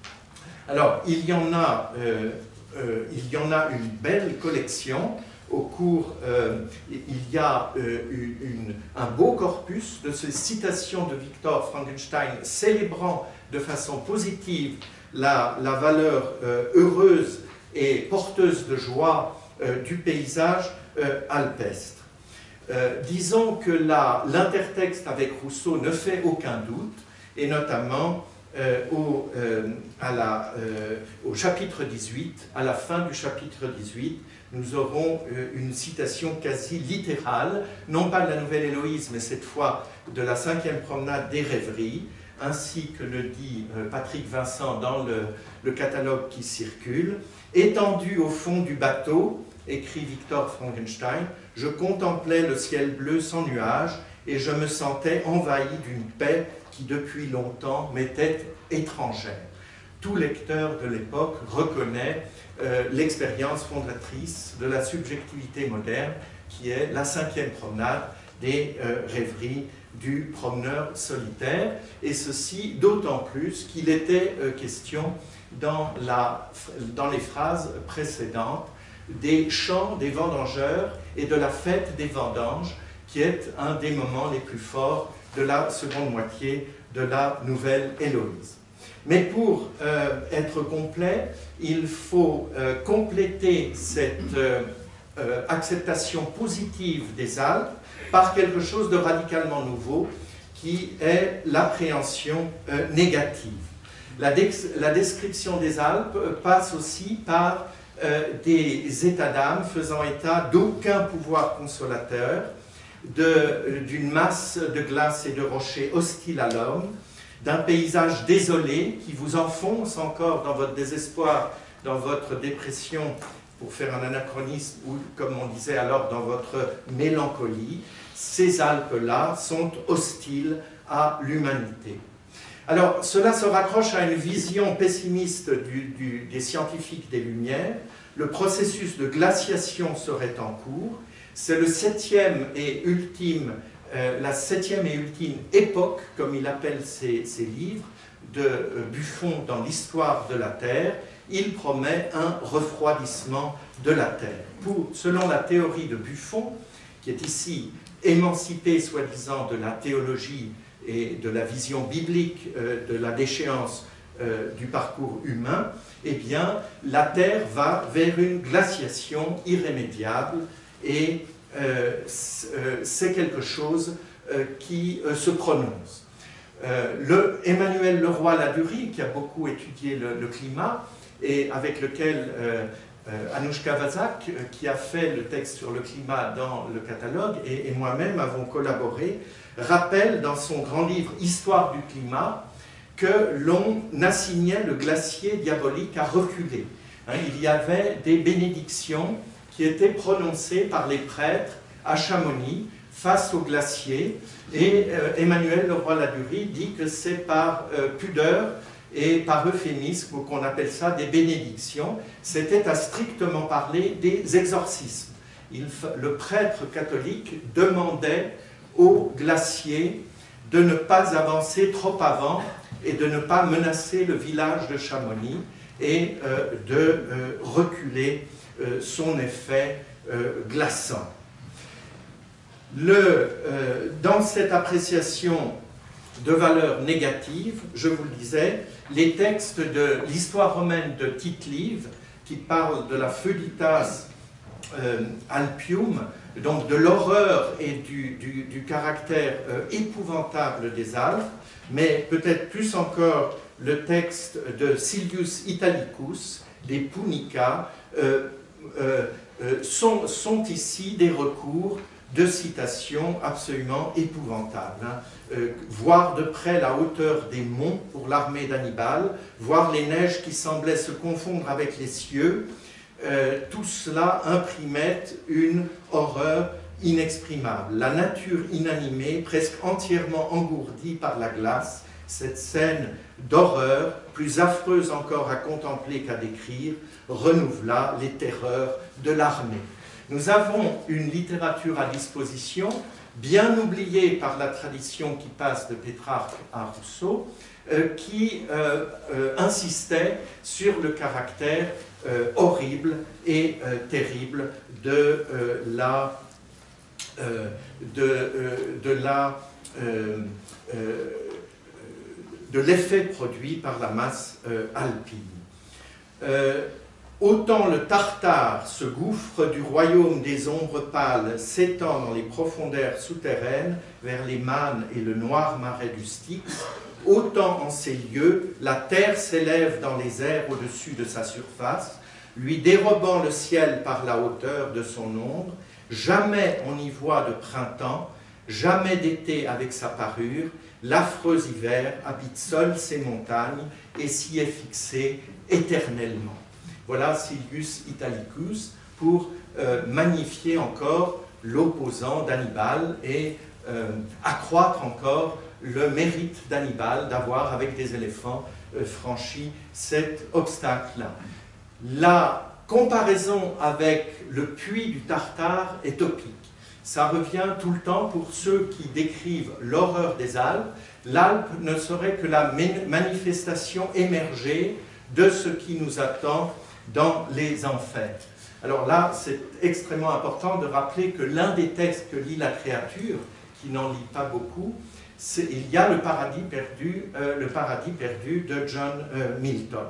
Alors, il y en a, euh, euh, il y en a une belle collection. Au cours, euh, il y a euh, une, un beau corpus de ces citations de Victor Frankenstein célébrant de façon positive la, la valeur euh, heureuse et porteuse de joie euh, du paysage euh, alpestre. Euh, disons que l'intertexte avec Rousseau ne fait aucun doute, et notamment euh, au, euh, à la, euh, au chapitre dix-huit, à la fin du chapitre dix-huit, nous aurons euh, une citation quasi littérale, non pas de la Nouvelle Héloïse, mais cette fois de la cinquième promenade des rêveries, ainsi que le dit euh, Patrick Vincent dans le, le catalogue qui circule. « Étendu au fond du bateau, écrit Victor Frankenstein, je contemplais le ciel bleu sans nuages et je me sentais envahi d'une paix qui depuis longtemps m'était étrangère. » Tout lecteur de l'époque reconnaît euh, l'expérience fondatrice de la subjectivité moderne qui est la cinquième promenade des euh, rêveries du promeneur solitaire, et ceci d'autant plus qu'il était euh, question dans, la, dans les phrases précédentes des chants des vendangeurs et de la fête des vendanges, qui est un des moments les plus forts de la seconde moitié de la Nouvelle Héloïse. Mais pour euh, être complet, il faut euh, compléter cette euh, euh, acceptation positive des Alpes par quelque chose de radicalement nouveau, qui est l'appréhension euh, négative. La, la description des Alpes passe aussi par euh, des états d'âme faisant état d'aucun pouvoir consolateur, d'une masse de glace et de rochers hostiles à l'homme, d'un paysage désolé qui vous enfonce encore dans votre désespoir, dans votre dépression, pour faire un anachronisme, ou comme on disait alors, dans votre mélancolie. Ces Alpes-là sont hostiles à l'humanité. Alors, cela se raccroche à une vision pessimiste du, du, des scientifiques des Lumières. Le processus de glaciation serait en cours. C'est le septième et ultime, euh, la septième et ultime époque, comme il appelle ses, ses livres, de euh, Buffon dans l'histoire de la Terre. Il promet un refroidissement de la Terre. Pour, selon la théorie de Buffon, qui est ici émancipée, soi-disant, de la théologie et de la vision biblique euh, de la déchéance euh, du parcours humain, eh bien, la Terre va vers une glaciation irrémédiable, et euh, c'est quelque chose euh, qui euh, se prononce. Euh, le, Emmanuel Leroy-Ladurie, qui a beaucoup étudié le, le climat, et avec lequel euh, euh, Anouchka Vazak, qui a fait le texte sur le climat dans le catalogue, et, et moi-même avons collaboré, rappelle dans son grand livre « Histoire du climat » que l'on assignait le glacier diabolique à reculer. Hein, il y avait des bénédictions qui étaient prononcées par les prêtres à Chamonix face au glacier, et euh, Emmanuel Leroy-Ladurie dit que c'est par euh, pudeur et par euphémisme qu'on appelle ça des bénédictions. C'était à strictement parler des exorcismes. Il, le prêtre catholique demandait au glacier de ne pas avancer trop avant et de ne pas menacer le village de Chamonix et euh, de euh, reculer euh, son effet euh, glaçant. Le, euh, dans cette appréciation de valeur négative, je vous le disais, les textes de l'histoire romaine de Tite-Live, qui parlent de la Feuditas euh, Alpium, donc de l'horreur et du, du, du caractère euh, épouvantable des Alpes, mais peut-être plus encore le texte de Silvius Italicus, des Punica, euh, euh, euh, sont, sont ici des recours de citations absolument épouvantables. Hein. Euh, voir de près la hauteur des monts pour l'armée d'Hannibal, voir les neiges qui semblaient se confondre avec les cieux, euh, tout cela imprimait une horreur inexprimable. La nature inanimée, presque entièrement engourdie par la glace, cette scène d'horreur, plus affreuse encore à contempler qu'à décrire, renouvela les terreurs de l'armée. Nous avons une littérature à disposition, bien oubliée par la tradition qui passe de Pétrarque à Rousseau, euh, qui euh, euh, insistait sur le caractère euh, horrible et euh, terrible de euh, la euh, de, euh, de la euh, euh, de l'effet produit par la masse euh, alpine. Euh, Autant le Tartare, ce gouffre du royaume des ombres pâles, s'étend dans les profondeurs souterraines vers les Manes et le noir marais du Styx, autant en ces lieux, la terre s'élève dans les airs au-dessus de sa surface, lui dérobant le ciel par la hauteur de son ombre. Jamais on n'y voit de printemps, jamais d'été avec sa parure. L'affreux hiver habite seul ces montagnes et s'y est fixé éternellement. Voilà Silvius Italicus pour euh, magnifier encore l'opposant d'Hannibal et euh, accroître encore le mérite d'Hannibal d'avoir, avec des éléphants, euh, franchi cet obstacle-là. La comparaison avec le puits du Tartare est topique. Ça revient tout le temps pour ceux qui décrivent l'horreur des Alpes. L'Alpe ne serait que la manifestation émergée de ce qui nous attend dans les enfers. Alors là, c'est extrêmement important de rappeler que l'un des textes que lit la créature, qui n'en lit pas beaucoup, il y a le paradis perdu, euh, le paradis perdu de John euh, Milton.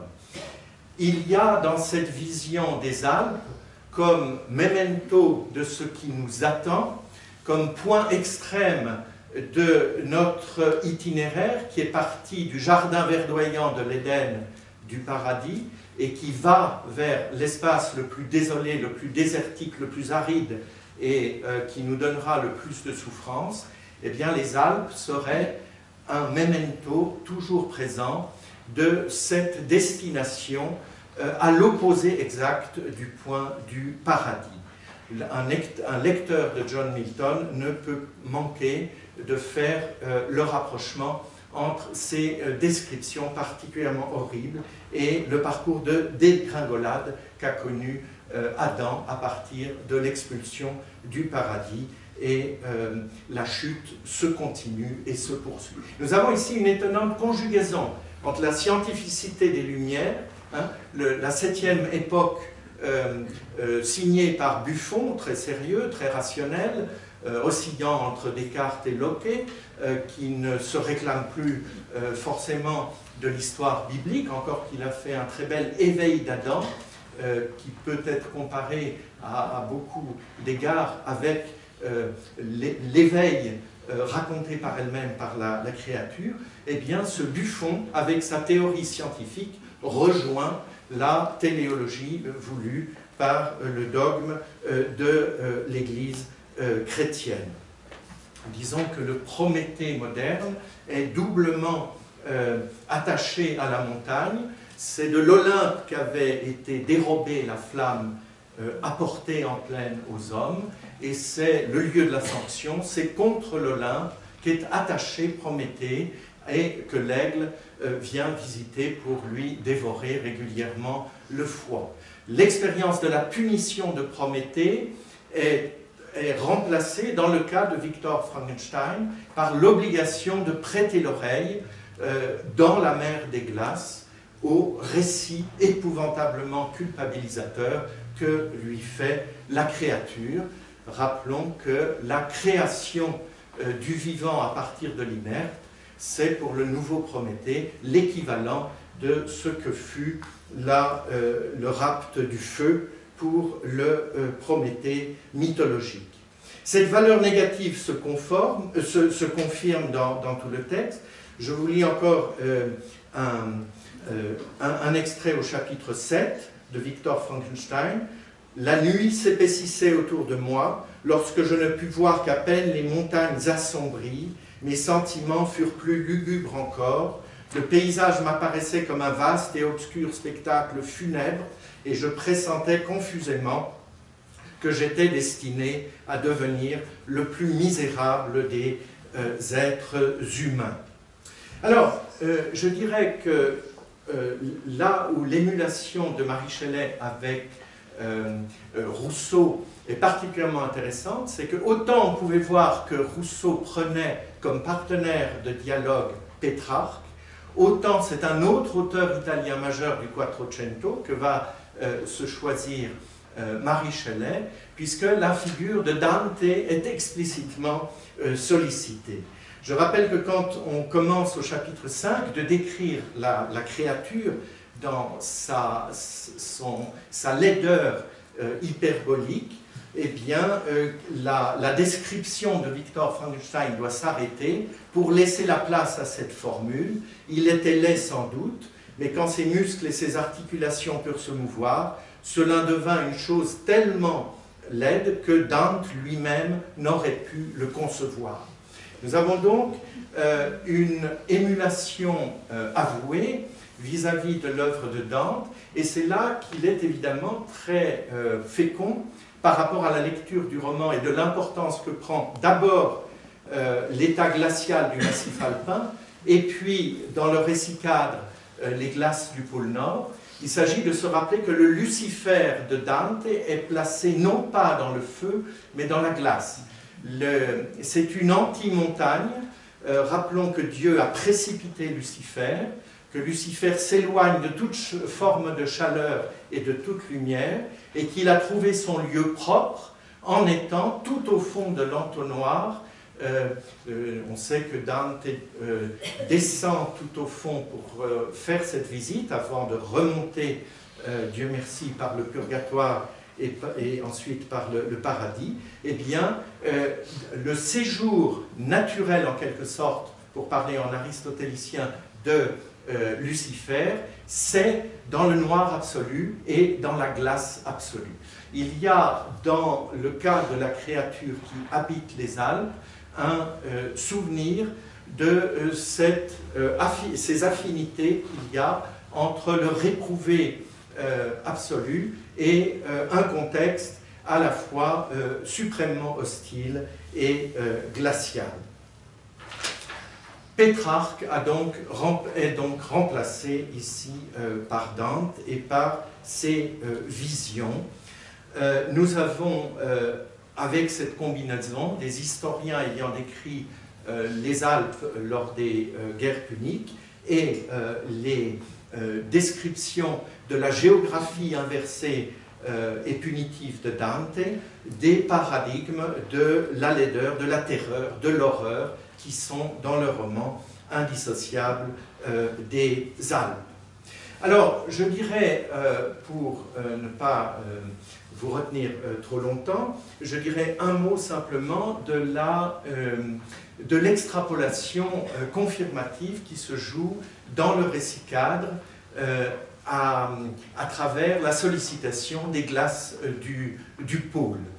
Il y a dans cette vision des Alpes, comme memento de ce qui nous attend, comme point extrême de notre itinéraire qui est parti du jardin verdoyant de l'Éden, du paradis, et qui va vers l'espace le plus désolé, le plus désertique, le plus aride, et euh, qui nous donnera le plus de souffrance, eh bien les Alpes seraient un memento toujours présent de cette destination euh, à l'opposé exact du point du paradis. Un, un lecteur de John Milton ne peut manquer de faire euh, le rapprochement entre ces euh, descriptions particulièrement horribles et le parcours de dégringolade qu'a connu euh, Adam à partir de l'expulsion du paradis, et euh, la chute se continue et se poursuit. Nous avons ici une étonnante conjugaison entre la scientificité des Lumières, hein, le, la septième époque euh, euh, signée par Buffon, très sérieux, très rationnel, euh, oscillant entre Descartes et Locke, euh, qui ne se réclame plus euh, forcément de l'histoire biblique, encore qu'il a fait un très bel éveil d'Adam, euh, qui peut être comparé à, à beaucoup d'égards avec euh, l'éveil euh, raconté par elle-même par la, la créature. Eh bien, ce Buffon, avec sa théorie scientifique, rejoint la téléologie euh, voulue par euh, le dogme euh, de euh, l'Église euh, chrétienne. disons que le Prométhée moderne est doublement euh, attaché à la montagne. C'est de l'Olympe qu'avait été dérobée la flamme euh, apportée en plaine aux hommes, et c'est le lieu de la sanction, c'est contre l'Olympe qu'est attaché Prométhée et que l'aigle euh, vient visiter pour lui dévorer régulièrement le foie. L'expérience de la punition de Prométhée est, est remplacée dans le cas de Victor Frankenstein par l'obligation de prêter l'oreille euh, dans la mer des glaces au récit épouvantablement culpabilisateur que lui fait la créature. Rappelons que la création euh, du vivant à partir de l'inerte, c'est pour le nouveau Prométhée l'équivalent de ce que fut la, euh, le rapt du feu pour le euh, Prométhée mythologique. Cette valeur négative se, conforme, euh, se, se confirme dans, dans tout le texte. Je vous lis encore euh, un, euh, un, un extrait au chapitre sept de Victor Frankenstein. « La nuit s'épaississait autour de moi, lorsque je ne pus voir qu'à peine les montagnes assombries, mes sentiments furent plus lugubres encore, le paysage m'apparaissait comme un vaste et obscur spectacle funèbre, et je pressentais confusément que j'étais destiné à devenir le plus misérable des euh, êtres humains. » Alors, euh, je dirais que euh, là où l'émulation de Marie Shelley avec euh, euh, Rousseau est particulièrement intéressante, c'est que autant on pouvait voir que Rousseau prenait comme partenaire de dialogue Pétrarque, autant c'est un autre auteur italien majeur du Quattrocento que va euh, se choisir euh, Marie Shelley, puisque la figure de Dante est explicitement euh, sollicitée. Je rappelle que quand on commence au chapitre cinq de décrire la, la créature dans sa, son, sa laideur euh, hyperbolique, eh bien, euh, la, la description de Victor Frankenstein doit s'arrêter pour laisser la place à cette formule. Il était laid sans doute, mais quand ses muscles et ses articulations purent se mouvoir, cela devint une chose tellement laide que Dante lui-même n'aurait pu le concevoir. Nous avons donc euh, une émulation euh, avouée vis-à-vis de l'œuvre de Dante, et c'est là qu'il est évidemment très euh, fécond par rapport à la lecture du roman et de l'importance que prend d'abord euh, l'état glacial du massif alpin, et puis dans le récit cadre, euh, les glaces du pôle Nord. Il s'agit de se rappeler que le Lucifer de Dante est placé non pas dans le feu, mais dans la glace. C'est une anti-montagne. Euh, rappelons que Dieu a précipité Lucifer, que Lucifer s'éloigne de toute forme de chaleur et de toute lumière, et qu'il a trouvé son lieu propre en étant tout au fond de l'entonnoir. Euh, euh, on sait que Dante euh, descend tout au fond pour euh, faire cette visite avant de remonter, euh, Dieu merci, par le purgatoire et, et ensuite par le, le paradis. Eh bien, euh, le séjour naturel en quelque sorte, pour parler en aristotélicien, de euh, Lucifer, c'est dans le noir absolu et dans la glace absolue. Il y a dans le cas de la créature qui habite les Alpes un euh, souvenir de euh, cette, euh, affi ces affinités qu'il y a entre le réprouvé euh, absolu et euh, un contexte à la fois euh, suprêmement hostile et euh, glacial. Pétrarque a donc, est donc remplacé ici euh, par Dante et par ses euh, visions. Euh, nous avons, euh, avec cette combinaison, des historiens ayant décrit euh, les Alpes lors des euh, guerres puniques et euh, les euh, descriptions de la géographie inversée euh, et punitive de Dante, des paradigmes de la laideur, de la terreur, de l'horreur, qui sont dans le roman indissociables euh, des Alpes. Alors, je dirais, euh, pour euh, ne pas euh, vous retenir euh, trop longtemps, je dirais un mot simplement de la, euh, de l'extrapolation euh, confirmative qui se joue dans le récit cadre euh, à, à travers la sollicitation des glaces euh, du, du pôle.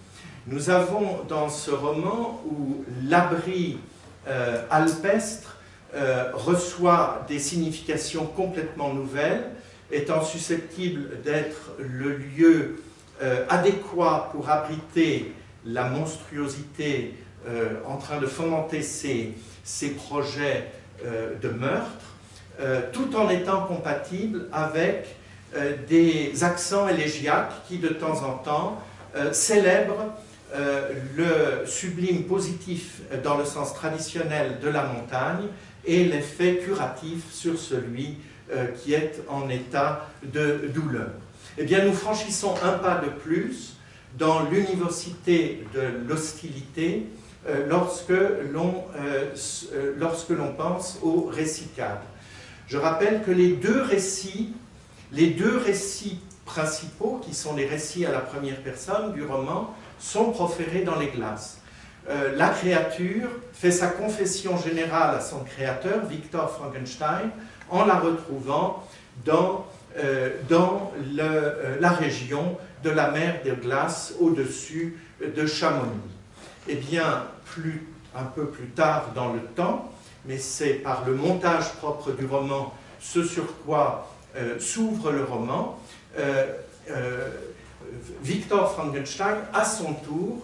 Nous avons dans ce roman où l'abri euh, alpestre euh, reçoit des significations complètement nouvelles, étant susceptible d'être le lieu euh, adéquat pour abriter la monstruosité euh, en train de fomenter ses, ses projets euh, de meurtre, euh, tout en étant compatible avec euh, des accents élégiaques qui, de temps en temps, euh, célèbrent euh, le sublime positif dans le sens traditionnel de la montagne et l'effet curatif sur celui euh, qui est en état de douleur. Eh bien, nous franchissons un pas de plus dans l'université de l'hostilité euh, lorsque l'on euh, lorsque l'on pense au récit cadre. Je rappelle que les deux récits, les deux récits principaux, qui sont les récits à la première personne du roman, sont proférés dans les glaces. Euh, la créature fait sa confession générale à son créateur, Victor Frankenstein, en la retrouvant dans, euh, dans le, euh, la région de la mer de glace au-dessus de Chamonix. Eh bien, plus, un peu plus tard dans le temps, mais c'est par le montage propre du roman ce sur quoi euh, s'ouvre le roman, euh, euh, Victor Frankenstein, à son tour,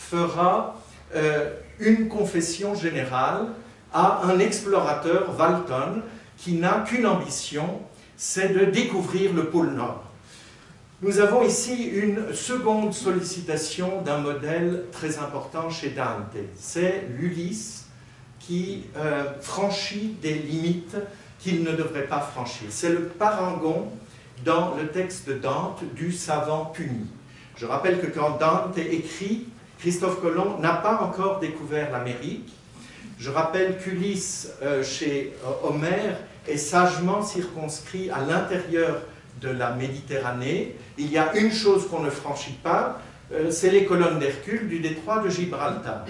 fera euh, une confession générale à un explorateur, Walton, qui n'a qu'une ambition, c'est de découvrir le pôle Nord. Nous avons ici une seconde sollicitation d'un modèle très important chez Dante. C'est l'Ulysse qui euh, franchit des limites qu'il ne devrait pas franchir. C'est le parangon dans le texte de Dante du savant puni. Je rappelle que quand Dante écrit, Christophe Colomb n'a pas encore découvert l'Amérique. Je rappelle qu'Ulysse, euh, chez euh, Homère, est sagement circonscrit à l'intérieur de la Méditerranée. Il y a une chose qu'on ne franchit pas, euh, c'est les colonnes d'Hercule du détroit de Gibraltar.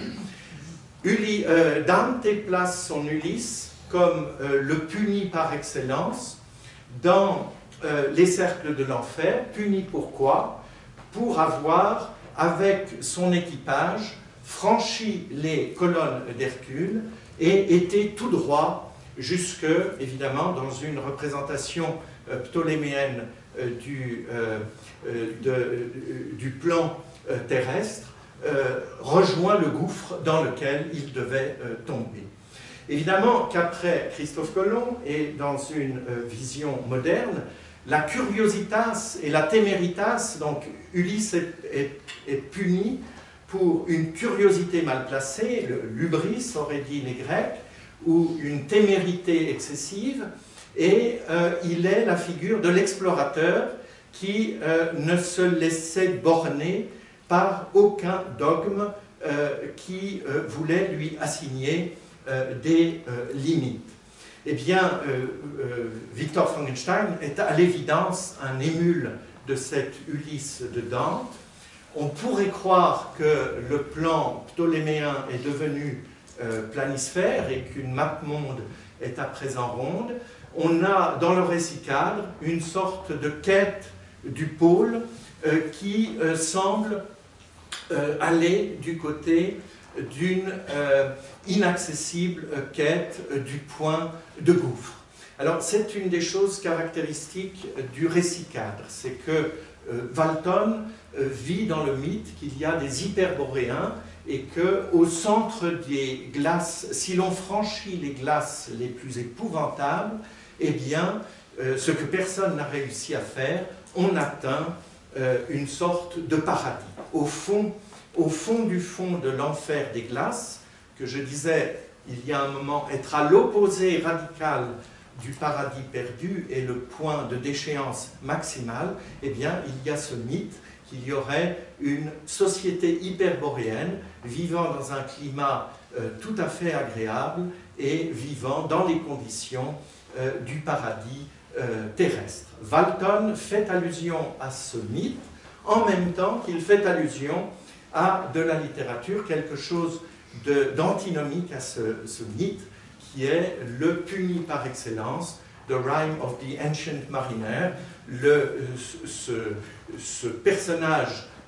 Uli, euh, Dante place son Ulysse comme euh, le puni par excellence dans euh, les cercles de l'enfer. Puni pourquoi? Pour avoir, avec son équipage, franchi les colonnes d'Hercule et été tout droit jusque, évidemment, dans une représentation euh, ptoléméenne euh, du, euh, euh, de, euh, du plan euh, terrestre, euh, rejoint le gouffre dans lequel il devait euh, tomber. Évidemment qu'après Christophe Colomb, et dans une euh, vision moderne, la curiositas et la téméritas, donc Ulysse est, est, est puni pour une curiosité mal placée, le lubris auraient dit les Grecs, ou une témérité excessive, et euh, il est la figure de l'explorateur qui euh, ne se laissait borner par aucun dogme euh, qui euh, voulait lui assigner euh, des euh, limites. Eh bien, euh, euh, Victor Frankenstein est à l'évidence un émule de cet Ulysse de Dante. On pourrait croire que le plan ptoléméen est devenu euh, planisphère et qu'une map-monde est à présent ronde. On a dans le récit cadre une sorte de quête du pôle euh, qui euh, semble euh, aller du côté d'une euh, inaccessible euh, quête euh, du point de gouffre. Alors c'est une des choses caractéristiques euh, du récit cadre, c'est que euh, Walton euh, vit dans le mythe qu'il y a des hyperboréens et qu'au centre des glaces, si l'on franchit les glaces les plus épouvantables, eh bien, euh, ce que personne n'a réussi à faire, on atteint euh, une sorte de paradis. Au fond, au fond du fond de l'enfer des glaces, que je disais il y a un moment, être à l'opposé radical du paradis perdu et le point de déchéance maximale, eh bien, il y a ce mythe qu'il y aurait une société hyperboréenne vivant dans un climat euh, tout à fait agréable et vivant dans les conditions euh, du paradis euh, terrestre. Walton fait allusion à ce mythe en même temps qu'il fait allusion à de la littérature, quelque chose d'antinomique à ce, ce mythe qui est le puni par excellence, The Rime of the Ancient Mariner, le, ce, ce personnage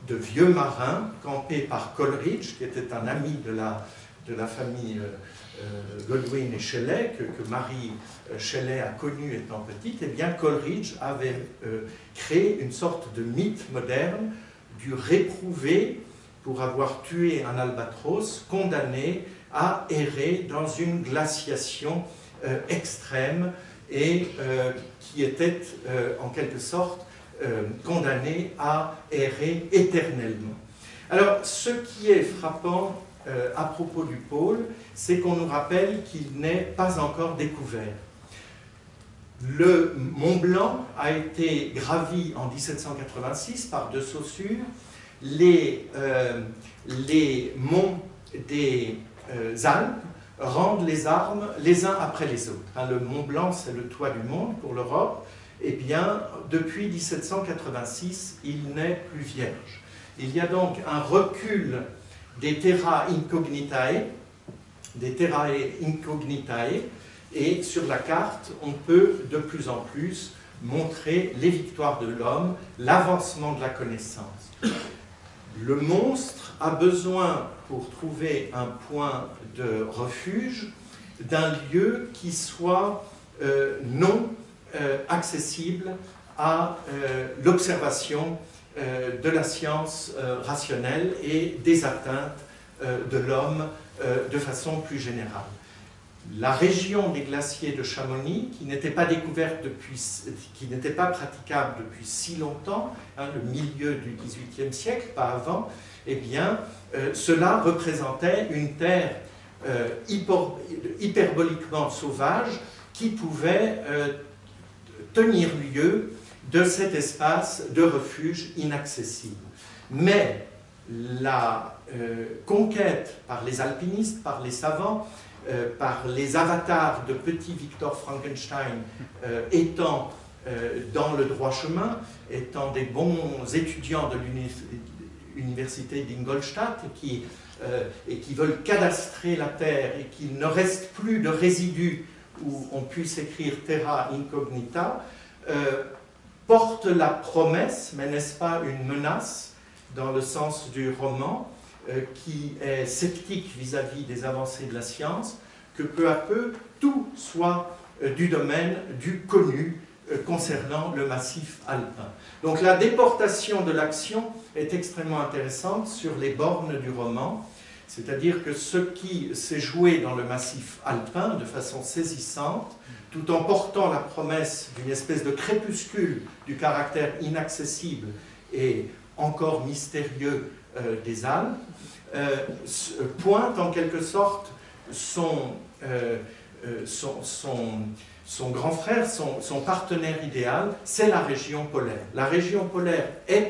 de vieux marins campés par Coleridge, qui était un ami de la, de la famille euh, Godwin et Shelley, que, que Marie Shelley a connu étant petite. Eh bien, Coleridge avait euh, créé une sorte de mythe moderne du réprouvé pour avoir tué un albatros, condamné à errer dans une glaciation euh, extrême et euh, qui était euh, en quelque sorte euh, condamné à errer éternellement. Alors, ce qui est frappant euh, à propos du pôle, c'est qu'on nous rappelle qu'il n'est pas encore découvert. Le Mont Blanc a été gravi en mille sept cent quatre-vingt-six par de Saussure. Les, euh, les monts des euh, Alpes rendent les armes les uns après les autres. Hein, le Mont Blanc, c'est le toit du monde pour l'Europe. Eh bien, depuis mille sept cent quatre-vingt-six, il n'est plus vierge. Il y a donc un recul des terra incognitae, des terrae incognitae, et sur la carte, on peut de plus en plus montrer les victoires de l'homme, l'avancement de la connaissance. Le monstre a besoin, pour trouver un point de refuge, d'un lieu qui soit euh, non euh, accessible à euh, l'observation euh, de la science euh, rationnelle et des atteintes euh, de l'homme euh, de façon plus générale. La région des glaciers de Chamonix, qui n'était pas découverte depuis, qui n'était pas praticable depuis si longtemps, hein, le milieu du dix-huitième siècle, pas avant, eh bien, euh, cela représentait une terre euh, hyper, hyperboliquement sauvage qui pouvait euh, tenir lieu de cet espace de refuge inaccessible. Mais la euh, conquête par les alpinistes, par les savants, Euh, par les avatars de petit Victor Frankenstein euh, étant euh, dans le droit chemin, étant des bons étudiants de l'université d'Ingolstadt et qui, euh, et qui veulent cadastrer la Terre et qu'il ne reste plus de résidus où on puisse écrire terra incognita, euh, porte la promesse, mais n'est-ce pas une menace dans le sens du roman, qui est sceptique vis-à-vis des avancées de la science, que peu à peu, tout soit du domaine du connu concernant le massif alpin. Donc la déportation de l'action est extrêmement intéressante sur les bornes du roman, c'est-à-dire que ce qui s'est joué dans le massif alpin de façon saisissante, tout en portant la promesse d'une espèce de crépuscule du caractère inaccessible et encore mystérieux euh, des Alpes, euh, pointe en quelque sorte son, euh, son, son, son grand frère, son, son partenaire idéal, c'est la région polaire. La région polaire est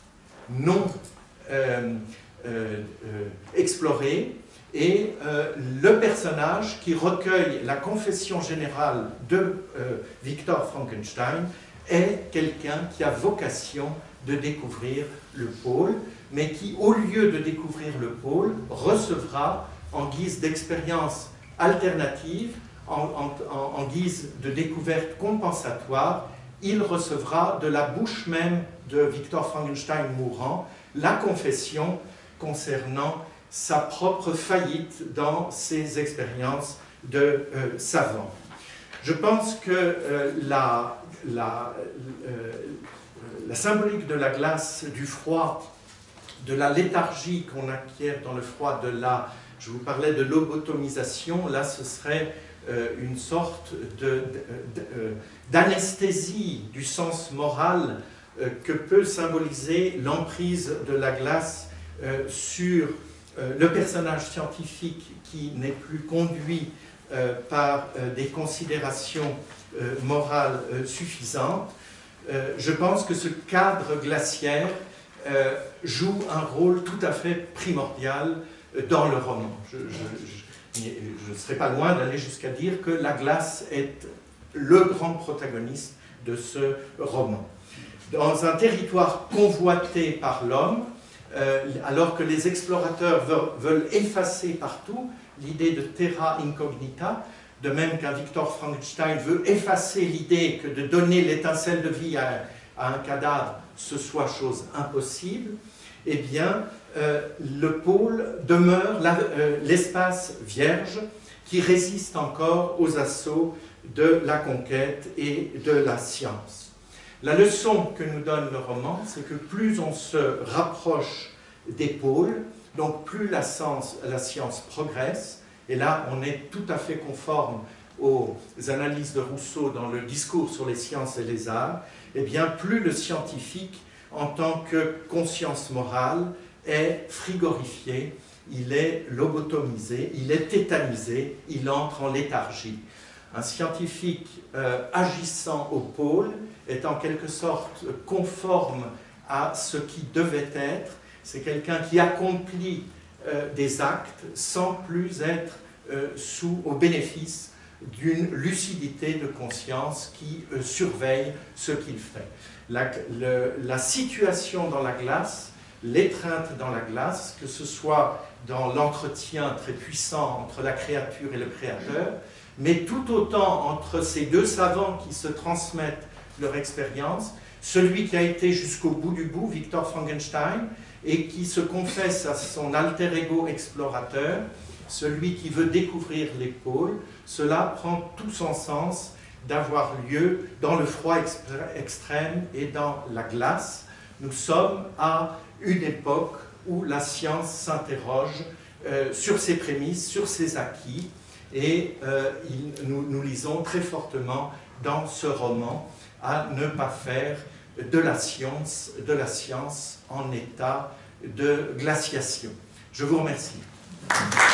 non euh, euh, euh, explorée, et euh, le personnage qui recueille la confession générale de euh, Victor Frankenstein est quelqu'un qui a vocation de découvrir le pôle, mais qui, au lieu de découvrir le pôle, recevra en guise d'expérience alternative, en, en, en guise de découverte compensatoire, il recevra de la bouche même de Victor Frankenstein mourant la confession concernant sa propre faillite dans ses expériences de euh, savant. Je pense que euh, la, la, euh, la symbolique de la glace, du froid, de la léthargie qu'on acquiert dans le froid, de la, je vous parlais de lobotomisation, là ce serait euh, une sorte d'anesthésie du sens moral euh, que peut symboliser l'emprise de la glace euh, sur euh, le personnage scientifique qui n'est plus conduit euh, par euh, des considérations euh, morales euh, suffisantes. Euh, je pense que ce cadre glaciaire euh, joue un rôle tout à fait primordial euh, dans le roman. Je, je, je, je ne serais pas loin d'aller jusqu'à dire que la glace est le grand protagoniste de ce roman. Dans un territoire convoité par l'homme, euh, alors que les explorateurs veulent, veulent effacer partout l'idée de terra incognita, de même qu'un Victor Frankenstein veut effacer l'idée que de donner l'étincelle de vie à, à un cadavre, ce soit chose impossible, eh bien, euh, le pôle demeure euh, l'espace vierge qui résiste encore aux assauts de la conquête et de la science. La leçon que nous donne le roman, c'est que plus on se rapproche des pôles, donc plus la science, la science progresse, et là on est tout à fait conforme aux analyses de Rousseau dans le discours sur les sciences et les arts, et bien plus le scientifique en tant que conscience morale est frigorifié, il est lobotomisé, il est tétanisé, il entre en léthargie. Un scientifique euh, agissant au pôle est en quelque sorte conforme à ce qui devait être. C'est quelqu'un qui accomplit euh, des actes sans plus être euh, sous, au bénéfice d'une lucidité de conscience qui euh, surveille ce qu'il fait. La, le, la situation dans la glace, l'étreinte dans la glace, que ce soit dans l'entretien très puissant entre la créature et le créateur, mais tout autant entre ces deux savants qui se transmettent leur expérience, celui qui a été jusqu'au bout du bout, Victor Frankenstein, et qui se confesse à son alter ego explorateur, celui qui veut découvrir les pôles, cela prend tout son sens d'avoir lieu dans le froid extrême et dans la glace. Nous sommes à une époque où la science s'interroge euh, sur ses prémices, sur ses acquis, et euh, il, nous, nous lisons très fortement dans ce roman à ne pas faire de la science, de la science en état de glaciation. Je vous remercie.